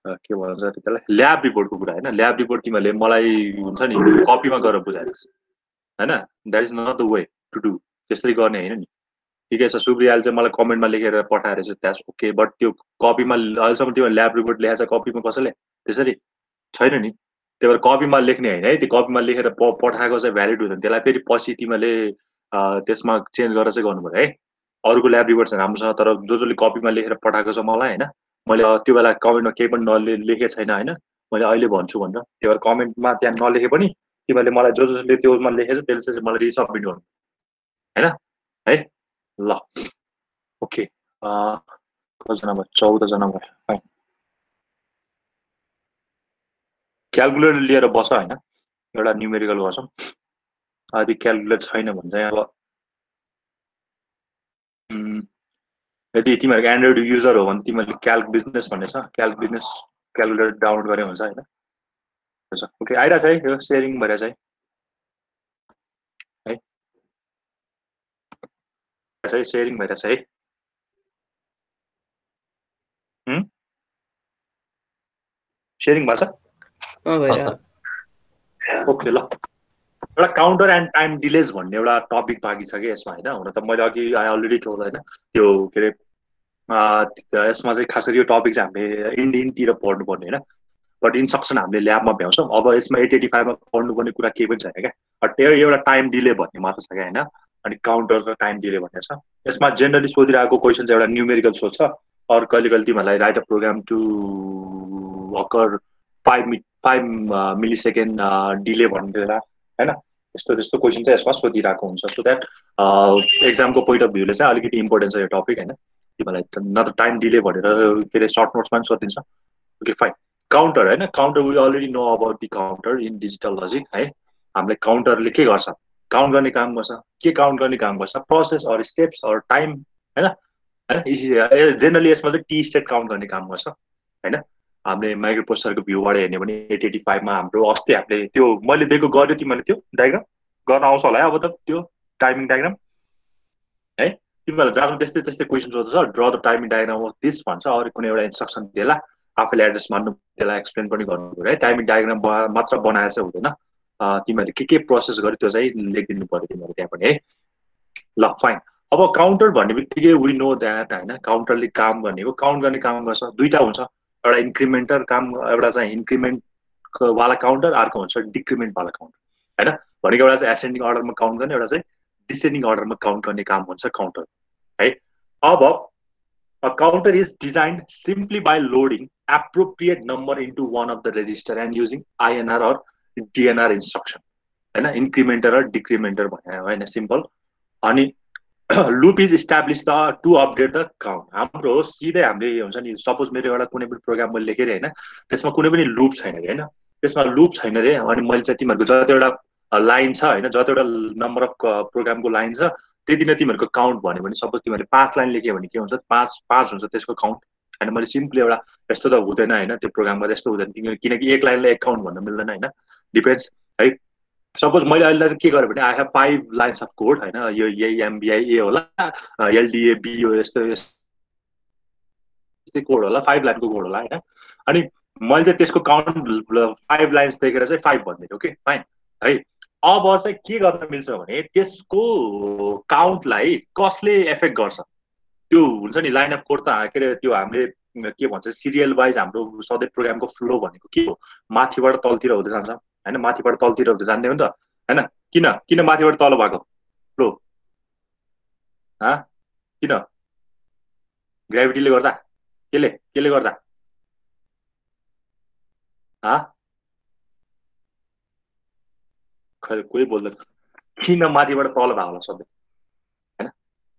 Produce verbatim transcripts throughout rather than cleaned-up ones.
के भन्छ त्यसलाई ल्याब रिपोर्टको कुरा हैन ल्याब रिपोर्ट तिमीले मलाई हुन्छ नि कपीमा गरेर बुझाइस् हैन that is not the way to do त्यसरी गर्ने हैन नि ठिकै छ सुब्रियाले चाहिँ मलाई कमेन्टमा लेखेर पठाएर चाहिँ द्याट्स ओके बट त्यो कपीमा अहिलेसम्म तिमीले ल्याब रिपोर्ट लेखेछ कपीमा कसैले त्यसरी छैन नि त्यही भएर कपीमा लेख्ने हैन है त्यो कपीमा लेखेर पठाएको चाहिँ भ्यालिड हुँदैन त्यसलाई फेरि पछि तिमीले त्यसमा चेन्ज गरेर चाहिँ गर्नु पर्यो है अरूको ल्याब रिपोर्ट चाहिँ राम्रोसँग तर जो जसले कपीमा लेखेर पठाएको छ मलाई हैन मैले त्यो बेला कमेन्टमा केही पनि नले लेखेको छैन हैन मैले अहिले भन्छु भनेर त्यो भएर कमेन्टमा त्यहाँ नलेखे पनि तिमीले मलाई जो जसले त्योमा लेखेछ त्यसले चाहिँ मलाई रिसबमिट गर्नु हैन है ल ओके अ कतिजना भयो चौध जना भयो फाइन क्याल्कुलेटर लिएर बस हैन एउटा न्युमेरिकल गर्छौं यदि क्याल्कुलेटर छैन भने चाहिँ अब यदि तिमीहरुको एन्ड्रोइड युजर हो भने तिमीले क्याल्क बिजनेस भन्ने छ क्याल्क बिजनेस क्याल्कुलेटर डाउनलोड गरे हुन्छ हैन ओके आइरा छ है यो शेयरिङ भएर चाहिँ है चाहिँ शेयरिङ भएर चाहिँ है हम शेयरिङ भन्छ अ भइरा ओके ल एउटा काउन्टर एन्ड टाइम डिलेज भन्ने एउटा टपिक बाँकी छ कि यसमा हैन हुन त मैले अघि आई अलरेडी टोल्ड हैन त्यो के रे यसमा चाहिँ खास गरी यो टपिक चाहिँ हामीले इन्डियनतिर पढ्नु पर्ने हैन बट इन्स्ट्रक्सन हामीले ल्याबमा भ्याउँछौँ अब यसमा एट एटी फाइभमा पढ्नुपर्ने कुरा केही पनि छैन क्या बट त्यो एउटा टाइम डिले भन्ने मात्र छ क्या हैन अनि काउन्टर र टाइम डिले भन्ने छ यसमा जेनरली सोधिरहेको क्वेसन चाहिँ एउटा न्युमेरिकल सोध्छ अरू कहिले कहिले तिमीहरूलाई write a program to occur five milli five मिली सेकेन्ड डिले भन्ने हैन यस्तो त्यस्तो क्वेसन चाहिँ यसमा सोधिरहेको हुन्छ सो द्याट एक्जामको पोइन्ट अफ भ्यूले चाहिँ अलिकति इम्पोर्टेन्ट छ यो टपिक हैन तिमीलाई न त टाइम डिले भनेर के अरे सर्ट नोट्समा पनि सोधिन्छ ओके फाइन काउन्टर हैन counter we already know about the counter in digital logic है हामीले काउन्टरले के गर्छ काउन्ट गर्ने काम गर्छ के काउन्ट गर्ने काम गर्छ process or steps or time हैन हैन जेनरली यसमा चाहिँ टी स्टेट काउन्ट गर्ने काम गर्छ हैन हामीले माइक्रो प्रोसेसरको भ्यूबाट हेर्ने भने एट एटी फाइभमा हाम्रो अस्ति हामीले त्यो मैले दिएको गर्यो तिमीले त्यो डायग्राम गर्न आउँछ होला है अब त त्यो टाइमिङ डायग्राम है तिमीलाई जहाँ त्यस्तै त्यस्तै क्वेसन सोध्छ draw the timing diagram of this भन्छ अरू कुनै एउटा इन्स्ट्रक्सन दिएला आफूले एड्रेस मान्नु त्यसलाई एक्सप्लेन पनि गर्नु पर्यो है टाइमिङ डायग्राम मात्र बनाएर चाहिँ हुँदैन तिमीहरूले के के प्रोसेस गर्यो त्यो चाहिँ लेखिदिनु पर्यो तिमीहरू त्यहाँ पनि है ल फाइन अब काउन्टर भन्ने बित्तिकै वी नो द्याट होइन काउन्टरले काम गर्ने हो काउन्ट गर्ने काम गर्छ दुईटा हुन्छ एउटा इन्क्रिमेन्टर काम एउटा चाहिँ इन्क्रिमेन्ट वाला काउन्टर अर्को हुन्छ डिक्रिमेन्ट वाला काउन्टर होइन भनेको एउटा चाहिँ एसेन्डिङ अर्डरमा काउन्ट गर्ने एउटा चाहिँ डिसेन्डिङ अर्डरमा काउन्ट गर्ने काम हुन्छ काउन्टर है अब a counter is designed simply by loading appropriate number into one of the register and using I N R or D N R instruction हैन incrementer or decrementer भन्ने हैन सिम्पल अनि loop is establish the to update the count हाम्रो सिधै हामीले हुन्छ नि suppose मेरो एउटा कुनै पनि प्रोग्राम मैले लेखेर हैन त्यसमा कुनै पनि लूप छैन रे हैन त्यसमा लूप छैन रे अनि मैले चाहिँ तिमीहरुको जति एउटा लाइन छ हैन जति एउटा नम्बर अफ प्रोग्रामको लाइन छ त्यति नै तिमीहरुको काउन्ट भन्यो भने सपोज तिमीहरुले पाँच लाइन लेख्यो भने के हुन्छ पाँच पाँच हुन्छ त्यसको काउन्ट हैन मैले सिम्पली एउटा यस्तो त हुँदैन हैन त्यो प्रोग्राममा यस्तो हुँदैन किनकि एक लाइनलाई एक काउन्ट भन्न मिल्दैन हैन डिपेन्ड्स है सपोज मैले अहिले के गरेँ भने I have five lines of code हैन यो यही एमबीआई ए होला एलडीए बी यो यस्तो यस्तै कोड होला फाइभ लाइनको कोड होला हैन अनि मैले चाहिँ त्यसको काउन्ट फाइभ लाइन्स देखेर चाहिँ फाइभ भनिदिएँ ओके फाइन है अब चाहिँ के गर्न मिल्छ भने त्यसको काउन्टलाई कसले एफेक्ट गर्छ त्यो हुन्छ नि लाइन अफ कोड त के अरे त्यो हामीले के भन्छ सिरियल वाइज हाम्रो सधैँ प्रोग्रामको फ्लो भनेको के हो माथिबाट तलतिर हुँदै जान्छ हैन माथिबाट तलतिर हुँदै जान्दै हो नि त हैन किन किन माथिबाट तल भएको फ्लो हा किन ग्राभिटीले गर्दा केले केले गर्दा हा खै कोही बोल्दैन किन माथिबाट तल भएको होला सधैँ हैन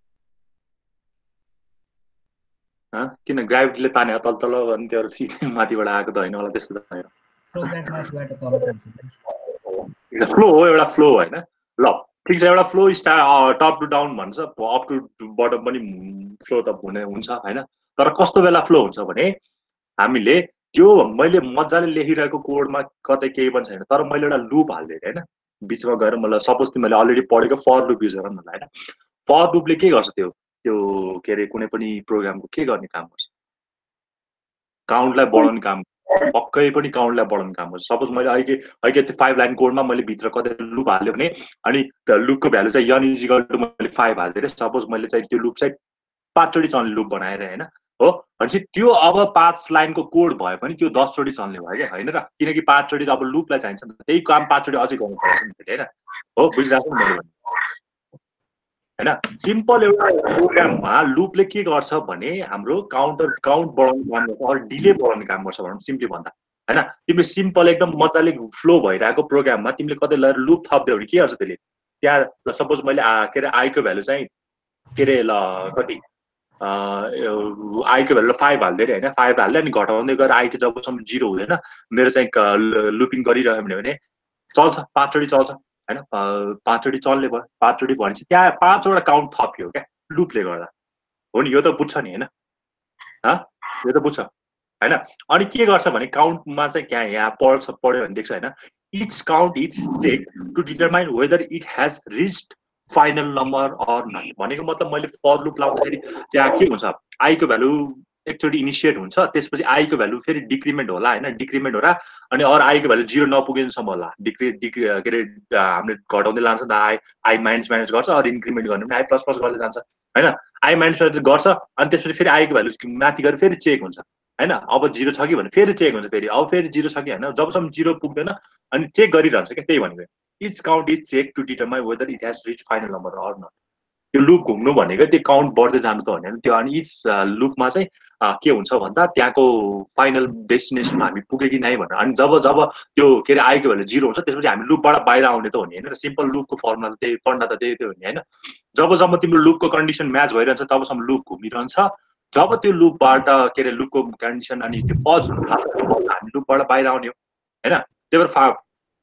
हा किन ग्राभिटीले ताने तल तल अनि त्यो सिधै माथिबाट आएको त हैन होला त्यस्तो त हैन प्रोजेक्ट माथिबाट तल जान्छ एउटा फ्लो हो एउटा फ्लो हैन ल ठिक छ एउटा flow start top to down भन्छ अप टु बटम पनि फ्लो त हुने हुन्छ हैन तर कस्तो बेला फ्लो हुन्छ भने हामीले त्यो मैले मजाले लेखिरहेको कोडमा कतै केही पनि छैन तर मैले एउटा लूप हाल्दिए हैन बीचमा गएर मलाई सपोज तिमीले अलरेडी पढेको फर लूप युज गर मलाई हैन फर लूपले के गर्छ त्यो त्यो के रे कुनै पनि प्रोग्रामको के गर्ने काम गर्छ काउन्टलाई बढाउने काम पक्कै पनि काउन्टलाई बढाउने काम गर्छ। सपोज मैले अहिले अहिले त्यो फाइभ लाइन कोडमा मैले भित्र कतै लुप हाल्यो भने अनि लुपको भ्यालु चाहिँ यन इज इक्वल टु मैले फाइभ हालिदिएँ। सपोज मैले चाहिँ त्यो लुप चाहिँ पाँचचोटि चल्ने लुप बनाएर होइन हो भनेपछि त्यो अब पाँच लाइनको कोड भए पनि त्यो दसचोटि चल्ने भयो क्या होइन र, किनकि पाँचचोटि त अब लुपलाई चाहिन्छ नि त, त्यही काम पाँचचोटि अझै गर्नु पर्छ नि होइन हो, बुझिरहेको नि मैले होइन। सिम्पल एउटा प्रोग्राममा लुपले के गर्छ भने हाम्रो काउन्टर काउन्ट बढाउने काम गर्छ अरू डिले बढाउने काम गर्छ भनौँ सिम्पली भन्दा होइन। तिमीले सिम्पल एकदम मजाले फ्लो भइरहेको प्रोग्राममा तिमीले कतै लगेर लुप थप्दियो भने के गर्छ त्यसले, त्यहाँ सपोज मैले के अरे आईको भ्यालु चाहिँ के अरे ल कति आईको भ्यालु फाइभ हाल्दै अरे होइन, फाइभ हाल्दै अनि घटाउँदै गएर आई चाहिँ जबसम्म जिरो हुँदैन मेरो चाहिँ लुपिङ गरिरह्यो भने चल्छ, पाँचचोटि चल्छ होइन, पाँचचोटि चल्ने भयो। पाँचचोटि भनेपछि त्यहाँ पाँचवटा काउन्ट थप्यो क्या लुपले गर्दा हो नि, यो त बुझ्छ नि होइन, यो त बुझ्छ होइन। अनि के गर्छ भने काउन्टमा चाहिँ क्या यहाँ पढ्छ पढ्यो भने देख्छ होइन, each count is check to determine whether it has reached final number or not. भनेको मतलब मैले फर लुप लाउँदाखेरि त्यहाँ के हुन्छ, आईको भ्यालु एकचोटि इनिसिएट हुन्छ, त्यसपछि आईको भ्यालु फेरि डिक्रिमेन्ट होला होइन, डिक्रिमेन्ट होला अनि अरू आईको भ्यालु जिरो नपुगेसम्म होला, डिक्रि डिक्रि के अरे हामीले घटाउँदै लान्छ नि त, आई आई माइनस माइनस गर्छ अरू इन्क्रिमेन्ट गर्नु पनि आई प्लस प्लस गर्दै जान्छ होइन। आई माइनस माइनस गर्छ अनि त्यसपछि फेरि आईको भ्यालु माथि गएर फेरि चेक हुन्छ होइन, अब जिरो छ कि भने फेरि चेक हुन्छ, फेरि अब फेरि जिरो छ कि होइन, जबसम्म जिरो पुग्दैन अनि चेक गरिरहन्छ क्या, त्यही भनेको each count is check to determine whether it has reach final number or not. त्यो लुप घुम्नु भनेको त्यो काउन्ट बढ्दै जानु त भनेर त्यो, अनि इच लुपमा चाहिँ के हुन्छ भन्दा त्यहाँको फाइनल डेस्टिनेसनमा हामी पुग्यो कि नै भनेर, अनि जब जब त्यो के अरे आईको भ्यालु जिरो हुन्छ त्यसपछि हामी लुपबाट बाहिर आउने त हो नि होइन, सिम्पल लुपको फर्मुला त्यही फन्डा त त्यही त्यो हो नि होइन। जब जब तिम्रो लुपको कन्डिसन म्याच भइरहन्छ तबसम्म लुप घुमिरहन्छ, जब त्यो लुपबाट के अरे लुपको कन्डिसन अनि त्यो फल्स हुनु थाल्छ हामी लुपबाट बाहिर आउने हो होइन। त्यही भएर फा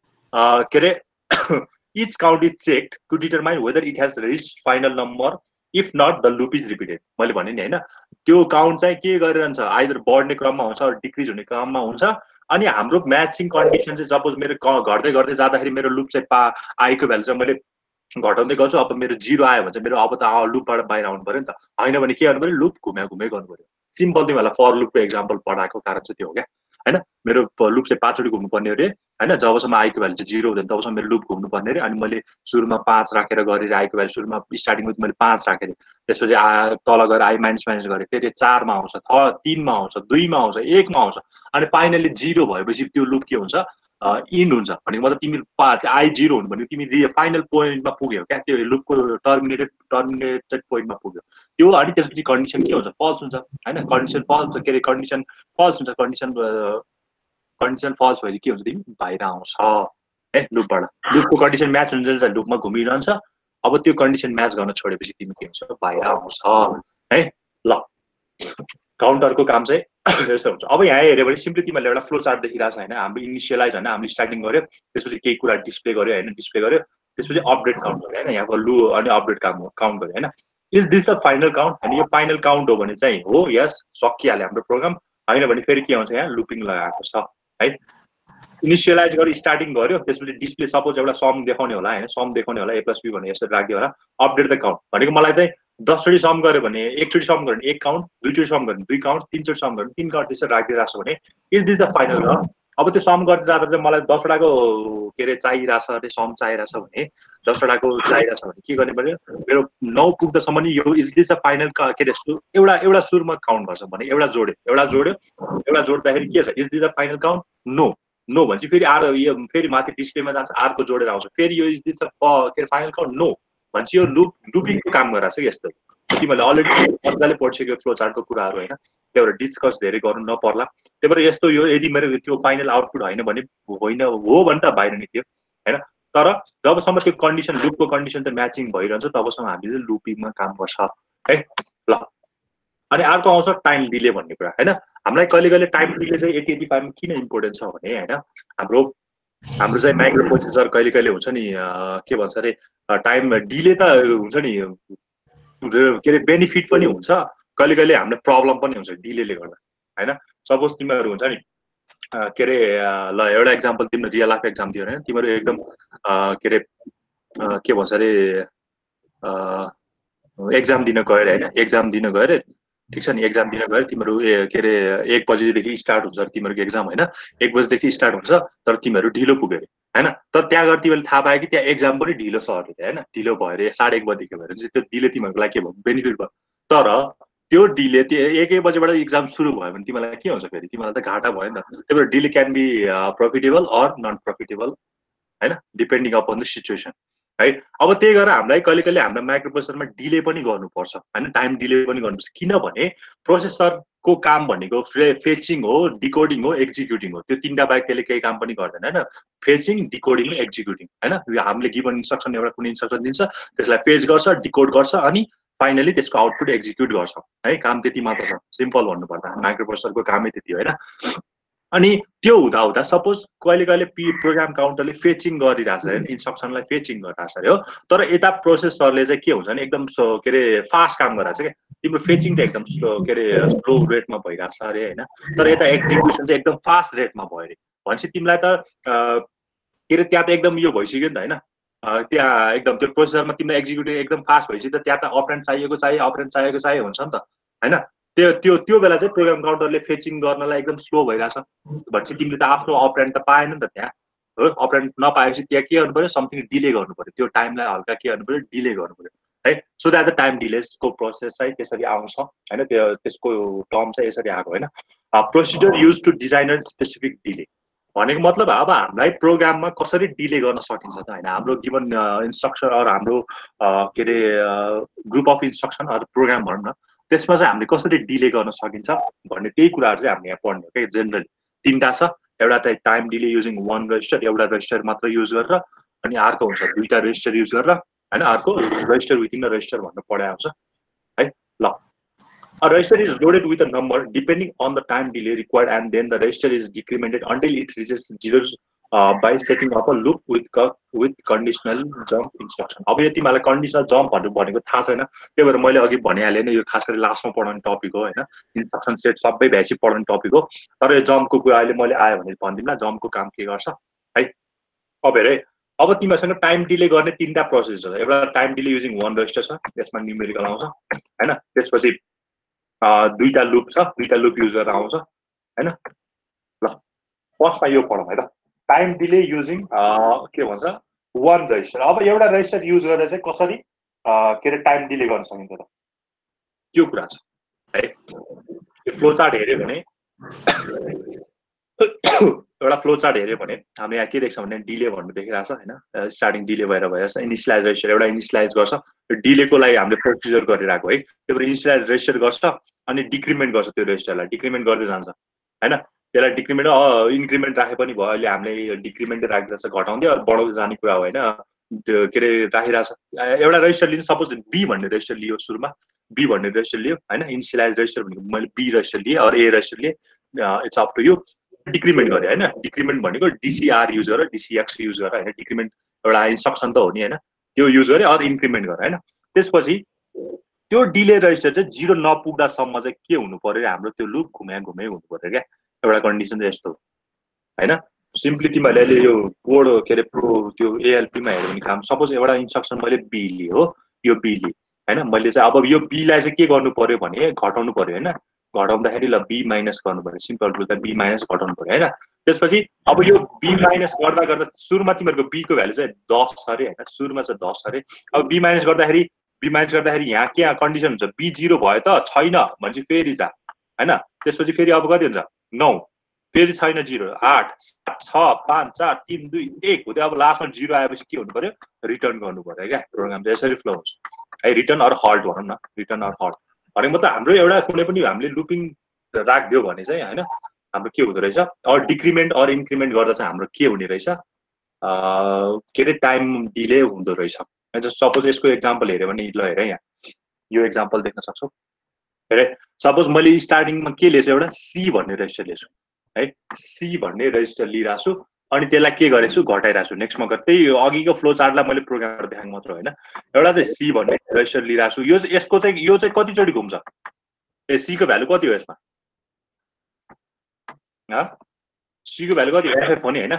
के अरे each count is checked to determine whether it has reached final number, if not the loop is repeated। मैले भने नि होइन, त्यो काउन्ट चाहिँ के गरिरहन्छ, आइदर बढ्ने क्रममा हुन्छ अरू डिक्रिज हुने क्रममा हुन्छ। अनि हाम्रो म्याचिङ कन्डिसन चाहिँ सपोज मेरो घट्दै घट्दै जाँदाखेरि मेरो लुप चाहिँ पा आईको भ्यालु चाहिँ मैले घटाउँदै गर्छु, अब मेरो जिरो आयो भने चाहिँ मेरो अब त लुपबाट बाहिर आउनु पऱ्यो नि त, होइन भने के गर्नु पऱ्यो लुप घुम्या घुमे गर्नु पऱ्यो। सिम्पल तिमीहरूलाई फर लुपको एक्जाम्पल पढाएको कारण चाहिँ त्यो हो क्या होइन। मेरो लुप चाहिँ पाँचचोटि घुम्नुपर्ने अरे होइन, जबसम्म आईको भ्यालु चाहिँ जिरो हुँदैन तबसम्म मेरो लुप घुम्नुपर्ने अरे। अनि मैले सुरुमा पाँच राखेर गरेर आईको भ्यालु सुरुमा स्टार्टिङमा मैले पाँच राखेर त्यसपछि आ तल गएर आई माइनस माइनस गरेँ, फेरि चारमा आउँछ, थ तिनमा आउँछ, दुईमा आउँछ, एकमा आउँछ अनि फाइनली जिरो भएपछि त्यो लुप के हुन्छ इन्ड हुन्छ। भनेको मतलब तिमी आई जिरो हुनु भनेको तिमी फाइनल पोइन्टमा पुग्यौ क्या, त्यो लुपको टर्मिनेटेड टर्मिनेटेड पोइन्टमा पुग्यो त्यो। अनि त्यसपछि कन्डिसन के हुन्छ फल्स हुन्छ होइन, कन्डिसन फल्स के अरे कन्डिसन फल्स हुन्छ, कन्डिसन कन्डिसन फल्स भएपछि के हुन्छ तिमी बाहिर आउँछ है लुपबाट। लुपको कन्डिसन म्याच हुन्छ लुपमा घुमिरहन्छ, अब त्यो कन्डिसन म्याच गर्न छोडेपछि तिमी के हुन्छ बाहिर आउँछ है। ल काउन्टरको काम चाहिँ यस्तो हुन्छ। अब यहाँ हेऱ्यो भने सिम्पली तिमीहरूले एउटा फ्लो चार्ट देखिरहेको छ होइन, हाम्रो इनिसियलाइज होइन, हामीले स्टार्टिङ गऱ्यो त्यसपछि केही कुरा डिस्प्ले गऱ्यो होइन, डिस्प्ले गऱ्यो त्यसपछि अपडेट काउन्ट गऱ्यो होइन, यहाँको लु अनि अपडेट काम काउन्ट गऱ्यो होइन। Is this the final count, अनि यो फाइनल काउन्ट हो भने चाहिँ हो यस सकिहाल्यो हाम्रो प्रोग्राम, होइन भने फेरि के हुन्छ यहाँ लुपिङ लगाएको छ है। इनिसियलाइज गरेर स्टार्टिङ गऱ्यो त्यसपछि डिस्प्ले सपोज एउटा सम देखाउने होला होइन, सम देखाउने होला ए प्लस बी भनेर यसरी राखिदियो होला। अपडेट द काउन्ट भनेको मलाई चाहिँ दसचोटि सम गऱ्यो भने एकचोटि सम गऱ्यो भने एक काउन्ट, दुईचोटि सम गऱ्यो भने दुई काउन्ट, तिनचोटि सम गऱ्यो भने तिन काउन्ट त्यसरी राखिदिइरहेको छ भने is this the final count. अब त्यो सम गर्दै जाँदा चाहिँ मलाई दसवटाको के अरे चाहिरहेछ अरे सम चाहिरहेछ भने दसवटाको चाहिरहेछ भने के गर्ने पऱ्यो, मेरो नौ पुग्दासम्म नि यो इज दिस द फाइनल के अरे एउटा एउटा सुरुमा काउन्ट गर्छ भने एउटा जोड्यो एउटा जोड्यो एउटा जोड्दाखेरि के छ is this the final count no, no भनेपछि फेरि आर यो फेरि माथि डिस्प्लेमा जान्छ अर्को जोडेर आउँछ, फेरि यो इज दिस द के अरे फाइनल काउन्ट नो भनेपछि यो लुप लुपिङको काम गरिरहेको छ कि यस्तो। तिमीहरूले अलरेडी मजाले पढिसक्यो फ्लो चार्टको कुराहरू होइन, त्यही भएर डिस्कस धेरै गर्नु नपर्ला। त्यही भएर यस्तो यो यदि मेरो त्यो फाइनल आउटपुट होइन भने होइन हो भने त बाहिर निक्ल्यो होइन, तर जबसम्म त्यो कन्डिसन लुपको कन्डिसन त म्याचिङ भइरहन्छ तबसम्म हामीले लुपिङमा काम गर्छ है। ल अनि अर्को आउँछ टाइम डिले भन्ने कुरा होइन। हामीलाई कहिले कहिले टाइम डिले चाहिँ एटी एटी फाइभमा किन इम्पोर्टेन्ट छ भने होइन, हाम्रो हाम्रो चाहिँ माइक्रो प्रोसेसर कहिले कहिले हुन्छ नि के भन्छ अरे टाइम डिले त हुन्छ नि के अरे बेनिफिट पनि हुन्छ, कहिले कहिले हामीलाई प्रब्लम पनि हुन्छ डिलेले गर्दा होइन। सपोज तिमीहरू हुन्छ नि के अरे ल एउटा इक्जाम्पल तिम्रो रियल लाइफ एक्जाम दियो होइन, तिमीहरू एकदम के अरे के भन्छ अरे एक्जाम दिन गएर होइन, एक्जाम दिन गएर ठिक छ नि एक्जाम दिन गएर तिमीहरू के अरे एक बजेदेखि स्टार्ट हुन्छ तिमीहरूको एक्जाम होइन एक बजेदेखि स्टार्ट हुन्छ तर तिमीहरू ढिलो पुग्यो अरे होइन तर त्यहाँ गएर तिमीहरूले थाहा पायो कि त्यहाँ एक्जाम पनि ढिलो छ अरे होइन ढिलो भयो अरे साढे एक बजेदेखि भयो भने चाहिँ त्यो डिले तिमीहरूको लागि के भयो बेनिफिट भयो तर त्यो डिले त्यो एक एक बजेबाट एक्जाम सुरु भयो भने तिमीलाई के हुन्छ फेरि तिमीलाई त घाटा भयो नि त त्यही भएर delay can be profitable or non profitable होइन डिपेन्डिङ अपन द सिचुएसन है अब त्यही गरेर हामीलाई कहिले कहिले हाम्रो माइक्रो प्रोसेसरमा डिले पनि गर्नुपर्छ होइन टाइम डिले पनि गर्नुपर्छ किनभने प्रोसेसरको काम भनेको फे फेचिङ हो डिकोडिङ हो एक्जिक्युटिङ हो त्यो तिनवटा बाहेक त्यसले केही काम पनि गर्दैन होइन फेचिङ डिकोडिङ एक्जिक्युटिङ होइन हामीले गिभन इन्स्ट्रक्सन एउटा कुनै इन्स्ट्रक्सन दिन्छ त्यसलाई फेच गर्छ डिकोड गर्छ अनि फाइनली त्यसको आउटपुट एक्जिक्युट गर्छ है काम त्यति मात्र छ सिम्पल भन्नुपर्दा माइक्रो प्रोसेसरको कामै त्यति होइन अनि त्यो हुँदा हुँदा सपोज कहिले कहिले पी प्रोग्राम काउन्टरले फेचिङ गरिरहेछ होइन इन्स्ट्रक्सनलाई फेचिङ गरिरहेछ अरे हो तर यता प्रोसेसरले चाहिँ के हुन्छ भने एकदम के अरे फास्ट काम गरिरहेछ क्या तिम्रो फेचिङ चाहिँ एकदम स्लो के अरे स्लो रेटमा भइरहेछ अरे होइन तर यता एक्जिक्युसन चाहिँ एकदम फास्ट रेटमा भयो अरे भनेपछि तिमीलाई त के अरे त्यहाँ त एकदम यो भइसक्यो नि त होइन त्यहाँ एकदम त्यो प्रोसेसरमा तिमीलाई एक्जिक्युटिभ एकदम फास्ट भइसक्यो त त्यहाँ त अपरेन्ट चाहिएको चाहियो अपरेन्ट चाहिएको चाहियो हुन्छ नि त होइन त्यो त्यो त्यो बेला चाहिँ प्रोग्राम काउन्टरले फेचिङ गर्नलाई एकदम स्लो भइरहेछ भनेपछि तिमीले त आफ्नो अपरेन्ट त पाएन नि त त्यहाँ हो अपरेन्ट नपाएपछि त्यहाँ के गर्नु पर्यो समथिङ डिले गर्नु पर्यो त्यो टाइमलाई हल्का के गर्नु पर्यो डिले गर्नु पर्यो है सो द्याट द टाइम डिलेसको प्रोसेस चाहिँ त्यसरी आउँछ होइन त्यो त्यसको टर्म चाहिँ यसरी आएको होइन procedure use to design specific delay भनेको मतलब अब हामीलाई प्रोग्राममा कसरी डिले गर्न सकिन्छ त होइन हाम्रो गिभन इन्स्ट्रक्सन अरू हाम्रो के अरे ग्रुप अफ इन्स्ट्रक्सन अरू प्रोग्राम भनौँ न त्यसमा चाहिँ हामीले कसरी डिले गर्न सकिन्छ भन्ने त्यही कुराहरू चाहिँ हामीले यहाँ पढ्ने हो क्या जेनरली तिनवटा छ एउटा चाहिँ time delay using one register एउटा रेजिस्टर मात्र युज गरेर अनि अर्को हुन्छ दुईवटा रेजिस्टर युज गरेर होइन अर्को रेजिस्टर विथिन द रेजिस्टर भनेर पढाइ आउँछ है ल A register is loaded with a number depending on the time delay required and then the register is decremented until it reaches zero uh, by setting up a loop with with conditional jump instruction. अब यो तिमीलाई conditional jump भन्नु भनेको थाहा छैन त्यही भएर मैले अघि भनिहालेँ नि यो खास गरी लास्टमा पढाउने टपिक हो होइन इन्स्ट्रक्सन सेट सबै भ्याएपछि पढाउने टपिक हो तर यो जम्पको कुरा अहिले मैले आयो भने भनिदिउँला जम्पको काम के गर्छ है अब हेरे अब तिमीसँग टाइम डिले गर्ने तीनटा प्रोसेस छ एउटा time delay using one register छ त्यसमा न्युमेरिकल आउँछ हैन त्यसपछि दुईटा लुप छ दुईटा लुप युज गरेर आउँछ हैन ल फर्स्टमा यो पढौँ है त टाइम डिले युजिङ के भन्छ वान रेजिस्टर अब एउटा रेजिस्टर युज गरेर चाहिँ कसरी के अरे टाइम डिले गर्न सकिन्छ त त्यो कुरा छ है यो फ्लो चार्ट हेर्यो भने एउटा फ्लो चार्ट हेर्यो भने हामीले यहाँ के देख्छौँ भने डिले भन्नु देखिरहेछ हैन स्टार्टिङ डिले भएर भइरहेछ इनिसियलाइज रेजिस्टर एउटा इनिसियलाइज गर्छ डिलेको लागि हामीले प्रोसिजर गरिरहेको है त्यही भएर इनिसियलाइज रेजिस्टर गर्छ अनि डिक्रिमेन्ट गर्छ त्यो रेजिस्टरलाई डिक्रिमेन्ट गर्दै जान्छ हैन त्यसलाई डिक्रिमेन्ट इन्क्रिमेन्ट राखे पनि भयो अहिले हामीले डिक्रिमेन्ट राखिरहेछ घटाउँदै बढाउँदै जाने कुरा हो होइन त्यो के अरे राखिरहेछ एउटा रेजिस्टर लिनु सपोज बी भन्ने रेजिस्टर लियो सुरुमा बी भन्ने रेजिस्टर लियो हैन इनिसियलाइज रेजिस्टर भनेको मैले बी रेजिस्टर लिएँ अरू ए रेजिस्टर लिएँ it's up to you decrement गरे हैन डिक्रिमेन्ट भनेको डिसिआर युज गरेर डिसिएक्स युज गरेर हैन डिक्रिमेन्ट एउटा इन्स्ट्रक्सन त हो नि हैन त्यो युज गरे अरू इन्क्रिमेन्ट गरे हैन त्यसपछि त्यो डिले रेजिस्टर चाहिँ जिरो नपुग्दासम्म चाहिँ के हुनु पर्यो हाम्रो त्यो लुप घुम्या घुमे हुनु पर्यो क्या एउटा कन्डिसन चाहिँ यस्तो हैन सिम्पली तिमीहरूले अहिले यो कोड के अरे प्रो त्यो एएलपीमा हेर्यो भने काम सपोज एउटा इन्स्ट्रक्सन मैले बी लिएँ हो यो बी लिएँ हैन मैले चाहिँ अब यो बीलाई चाहिँ के गर्नु पर्यो भने घटाउनु पर्यो हैन घटाउँदाखेरि ल बी माइनस गर्नु पर्यो सिम्पल रुल त बी माइनस घटाउनु पर्यो हैन त्यसपछि अब यो बी माइनस गर्दा गर्दा सुरुमा तिमीहरूको बी को भ्यालु चाहिँ दस छ अरे हैन सुरुमा चाहिँ दस अरे अब बी माइनस गर्दाखेरि बी माइनस गर्दाखेरि यहाँ के कन्डिसन हुन्छ बी जिरो भयो त छैन भनेपछि फेरि जा हैन त्यसपछि फेरि अब कति हुन्छ नौ फेरि छैन जिरो आठ छ पाँच चार तीन दुई एक हुँदै अब लास्टमा जिरो आएपछि के हुनु पर्यो रिटर्न गर्नु पर्यो क्या प्रोग्राम चाहिँ यसरी फ्लो हुन्छ है रिटर्न अर हल्ट भनौँ न रिटर्न अर हल्ट भनेको मतलब हाम्रो एउटा कुनै पनि हामीले लुपिङ राखिदियो भने चाहिँ हैन हाम्रो के हुँदो रहेछ अर डिक्रिमेन्ट अर इन्क्रिमेन्ट गर्दा चाहिँ हाम्रो के हुने रहेछ के अरे टाइम डिले हुँदो रहेछ सपोज यसको एक्जाम्पल हेऱ्यो भने ल हेर यहाँ यो एक्जाम्पल देख्न सक्छौ हेरे सपोज मैले स्टार्टिङमा के लिएछु एउटा सी भन्ने रेजिस्टर लिएछु है सी भन्ने रेजिस्टर लिइरहेको छु अनि त्यसलाई के गरेछु छु घटाइरहेको छु नेक्स्टमा त्यही अघिको फ्लो चार्टलाई मैले प्रोग्राम गरेर देखाएको मात्र होइन एउटा चाहिँ सी भन्ने रेजिस्टर लिइरहेको छु यो यसको चाहिँ यो चाहिँ कतिचोटि घुम्छ ए सी को भ्यालु कति हो यसमा सी को भ्यालु कति एफएफ हो नि होइन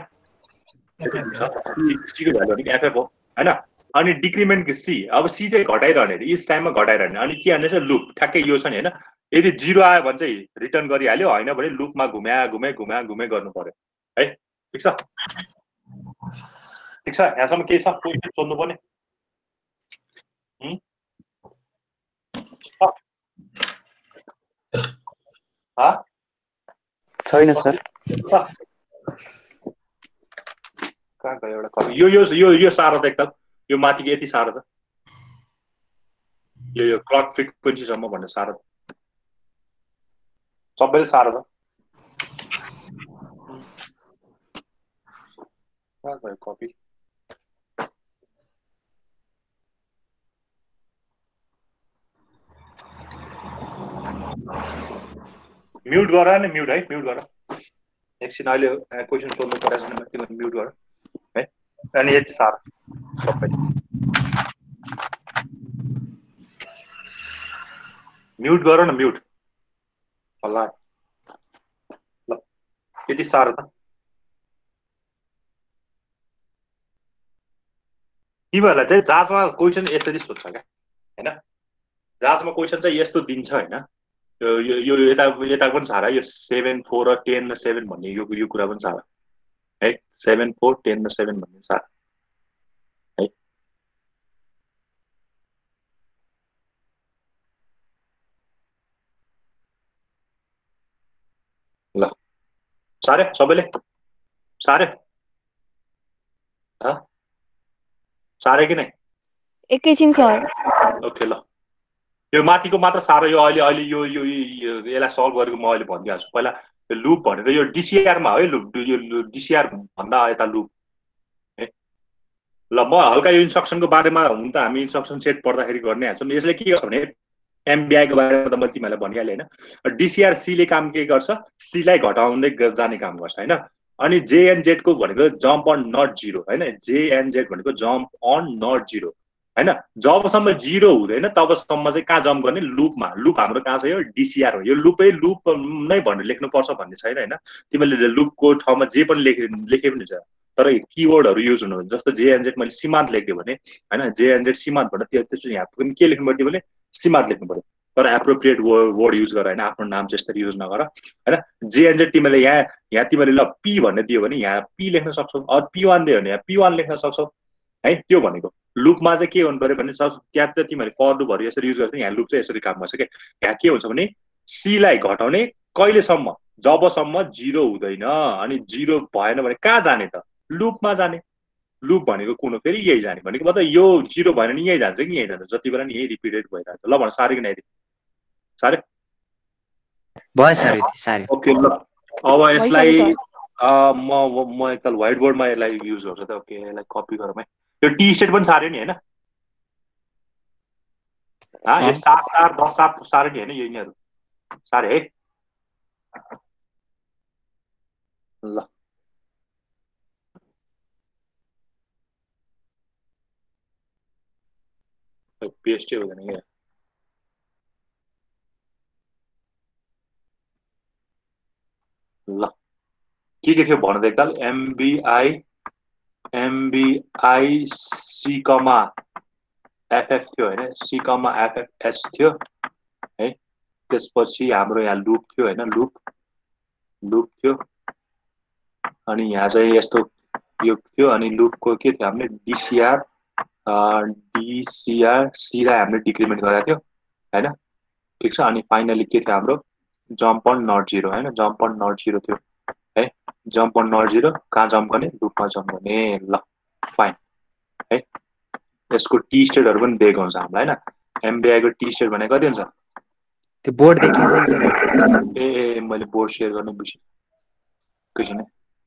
सी को भ्यालु भनेको एफएफ हो होइन अनि डिक्रिमेन्ट सी अब सी चाहिँ घटाइरहने इस टाइममा घटाइरहने अनि के हाल्ने चाहिँ लुप ठ्याक्कै यो छ नि होइन यदि जिरो आयो भने चाहिँ रिटर्न गरिहाल्यो, होइन भने लुपमा घुम्या घुमे घुम्या घुमे गर्नु पर्यो है। ठिक छ ठिक छ यहाँसम्म केही छ क्वेसन सोध्नु पर्ने? छैन सर। कहाँ गयो एउटा कपी? यो यो यो यो सारो त एकताल, यो माथिको यति सारो त, यो यो क्लक फ्रिक्वेन्सीसम्म भन्ने सारो त, सबैले सारो त। कहाँ गयो कपी? म्युट गर नि, म्युट है, म्युट गर एकछिन। अहिले क्वेसन सोध्नु परेको छैन, तिमीले म्युट गर है। अनि यति सारो सबै म्युट गर न, म्युट हल्ला ल, यति सारो त। तिमीहरूलाई चाहिँ जाँचमा क्वेसन यसरी सोध्छ क्या होइन, जाँचमा क्वेसन चाहिँ यस्तो दिन्छ होइन। यो यो यता यता पनि सारा, यो सेभेन फोर र टेन र सेभेन भन्ने यो यो कुरा पनि सारा है। सेभेन फोर टेन र सेभेन भन्ने सारा है। ल सारे सबैले सारे सारे कि नै? एकैछिन सर। ओके ल, यो माथिको मात्र सारो। यो अहिले अहिले यो यो यसलाई सल्भ गरेको म अहिले भनिदिइहाल्छु। पहिला यो लुप भनेको यो डिसिआरमा है, लुप यो डिसिआर भन्दा यता लुप है। ल म हल्का यो इन्स्ट्रक्सनको बारेमा, हुन त हामी इन्स्ट्रक्सन सेट पढ्दाखेरि गर्ने हाल्छौँ। यसले के गर्छ भने एमबिआईको बारेमा त मैले तिमीलाई भनिहालेँ होइन। डिसिआर सीले काम के गर्छ, सीलाई घटाउँदै जाने काम गर्छ होइन। अनि जेएनजेडको भनेको जम्प अन नट जिरो होइन। जेएनजेड भनेको जम्प अन नट जिरो होइन। जबसम्म जिरो हुँदैन तबसम्म चाहिँ कहाँ जम्प गर्ने? लुपमा। लुप हाम्रो कहाँ छ? यो डिसिआर हो। यो लुपै लुप नै भनेर लेख्नुपर्छ भन्ने छैन होइन। तिमीले लुपको ठाउँमा जे पनि लेखे लेखे पनि हुन्छ, तर किवर्डहरू युज हुनु। जस्तो जेएनजेड मैले सीमान्त लेख्यो भने होइन, जेएनजेड सीमान्त भनेर त्यसपछि यहाँ पनि के लेख्नु पर्यो भने सीमान्त लेख्नु पर्यो। तर एप्रोप्रिएट वर्ड युज गर होइन, आफ्नो नाम चाहिँ यसरी युज नगर होइन। जेएनजेड तिमीले यहाँ यहाँ तिमीले ल पी भन्ने दियो भने यहाँ पी लेख्न सक्छौ, अरू पी वान दियो भने यहाँ पी वान लेख्न सक्छौ है। त्यो भनेको लुपमा चाहिँ के हुनु पर्यो भने त्यहाँ त तिमीहरूले फर लुपहरू यसरी युज गर्छ, यहाँ लुप चाहिँ यसरी काम गर्छ क्या। यहाँ के हुन्छ भने सीलाई घटाउने कहिलेसम्म? जबसम्म जिरो हुँदैन। अनि जिरो भएन भने कहाँ जाने त? लुपमा जाने। लुप भनेको कुन हो फेरि? यही जाने भनेको मतलब यो जिरो भएन नि यही जान्छ कि यही जान्छ, जति बेला नि यही रिपिटेड भइरहेको छ। ल भन सारे कि नै? सारे भयो सर, यति सारे। ओके ल, अब यसलाई म म एकताल व्हाइट बोर्डमा यसलाई युज गर्छु त। ओके यसलाई कपी गरौँ है। यो टी स्टेट पनि सारे नि होइन? यो सात चार दस सात सारे नि होइन? यो यिनीहरू सारे है। ल पेस्टै हुँदैन क्या। ल के के थियो भन त एकताल। एमबिआई एमबिआई सी कमा एफएफ थियो होइन, सी कमा एफएफएच थियो है। त्यसपछि हाम्रो यहाँ लुप थियो होइन, लुप लुप थियो। अनि यहाँ चाहिँ यस्तो यो थियो। अनि लुपको के थियो हामीले? डिसिआर डिसिआर सीलाई हामीले डिक्रिमेन्ट गरेको थियो होइन। ठिक छ। अनि फाइनली के थियो हाम्रो? जम्प अन नट जिरो होइन, जम्प अन नट जिरो थियो है। जम्प अन नट जिरो कहाँ जम्प गर्ने? लुपमा जम्प गर्ने। ल फाइन है। यसको टी स्टेटहरू पनि दिएको हुन्छ हामीलाई होइन। एमबिआईको टी स्टेट भनेको कति हुन्छ? त्यो बोर्ड देखिन्छ नि सर। ए मैले बोर्ड सेयर गर्नु बिर्सेँ एकैछिन।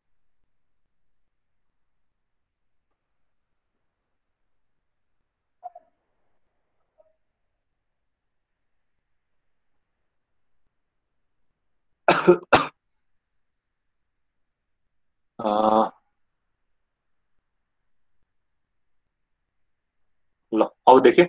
ल अब देख्यो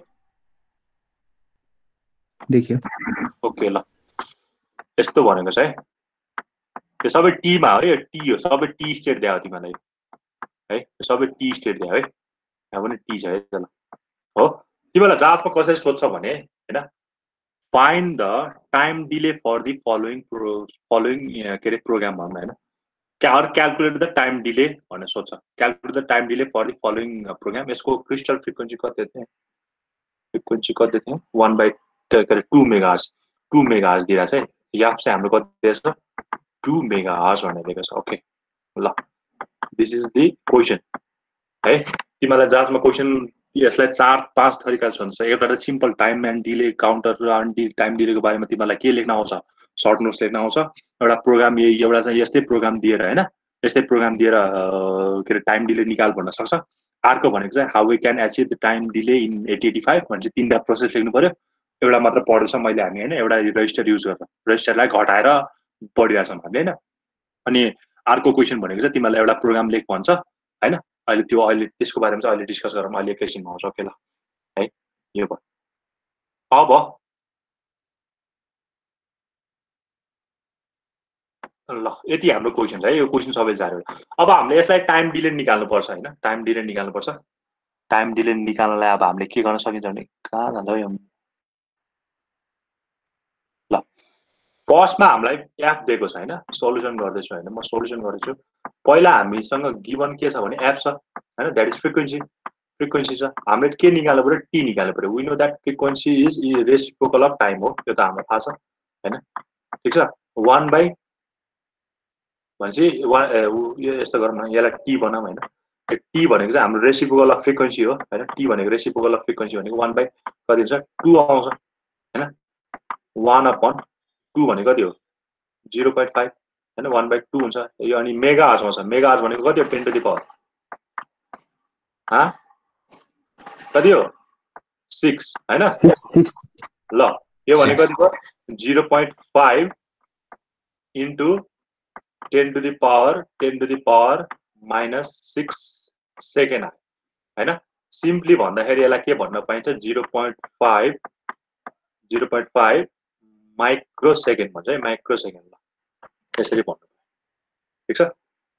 देखियो। ओके ल यस्तो भनेको छ है। यो सबै टीमा हो। यो टी हो, सबै टी स्टेट दियो तिमीलाई है। यो सबै टी स्टेट दियो है। यहाँ पनि टी छ है। ल हो, तिमीलाई जातमा कसरी सोध्छ भने होइन, find the time delay for the following following के अरे प्रोग्राम भनौँ होइन, और क्यालकुलेट द टाइम डिले भनेर सोध्छ। Calculate the time delay for the following program. यसको क्रिस्टल फ्रिक्वेन्सी कति थियो, फ्रिक्वेन्सी कति थियो, वान बाई के अरे two megahertz, two megahertz दिइरहेको छ है। याफ चाहिँ हाम्रो कति दिएको छ, टू मेगा हर्ज भनेर दिएको छ। ओके ल, दिस इज दि क्वेसन है। तिमीलाई जाँचमा क्वेसन यसलाई चार पाँच तरिका छ। एउटा त simple time and delay counter र अनि टाइम डिलेको बारेमा तिमीलाई के लेख्न आउँछ, सर्ट नोट्स लेख्न आउँछ। एउटा प्रोग्राम एउटा चाहिँ यस्तै प्रोग्राम दिएर होइन, यस्तै प्रोग्राम दिएर के अरे टाइम डिले निकाल भन्न सक्छ। अर्को भनेको चाहिँ how we can achieve the time delay in eight eighty five भने चाहिँ तिनवटा प्रोसेस लेख्नु पर्यो। एउटा मात्र पढ्दैछ मैले हामी होइन, एउटा रेजिस्टर युज गरेर रेजिस्टरलाई घटाएर पढिरहेछौँ हामीले होइन। अनि अर्को क्वेसन भनेको चाहिँ तिमीलाई एउटा प्रोग्राम लेख भन्छ होइन। अहिले त्यो अहिले त्यसको बारेमा चाहिँ अहिले डिस्कस गरौँ, अहिले एकैछिनमा आउँछ। ओके ल है, यो भयो। अब ल यति हाम्रो क्वेसन छ है, यो क्वेसन सबै जाऱ्यो। अब हामीले यसलाई टाइम डिले निकाल्नुपर्छ होइन, टाइम डिले निकाल्नुपर्छ। टाइम डिले निकाल्नलाई अब हामीले के गर्न सकिन्छ भने कहाँ जान्छ यो, ल फर्स्टमा हामीलाई एफ दिएको छ होइन, सोल्युसन गर्दैछु होइन, म सोल्युसन गर्दैछु। पहिला हामीसँग गिभन के छ भने एफ छ होइन, द्याट इज फ्रिक्वेन्सी, फ्रिक्वेन्सी छ। हामीले के निकाल्नु पर्यो, टी निकाल्नु पर्यो। We know that frequency is reciprocal of time हो, त्यो त हामीलाई थाहा छ होइन, ठिक छ। वान बाई भनेपछि वान यो यस्तो गरौँ न, यसलाई टी बनाऊँ होइन। टी भनेको चाहिँ हाम्रो रेसिप्रोकल अफ फ्रिक्वेन्सी हो होइन। टी भनेको रेसिप्रोकल अफ फ्रिक्वेन्सी भनेको वान बाई कति हुन्छ, टू आउँछ होइन। वान अपन टू भनेको कति हो, जिरो पोइन्ट फाइभ होइन, वान बाई टू हुन्छ यो। अनि मेगा हर्जमा छ, मेगा हर्ज भनेको कति हो, टेन टु दि पावर कति हो, सिक्स होइन। ल यो भनेको कति भयो, zero point five into ten to the power ten to the power minus six second होइन। सिम्पली भन्दाखेरि यसलाई के भन्न पाइन्छ, zero point five zero point five microsecond भन्छ है, माइक्रो सेकेन्ड। ल त्यसरी भन्नु, ठिक छ।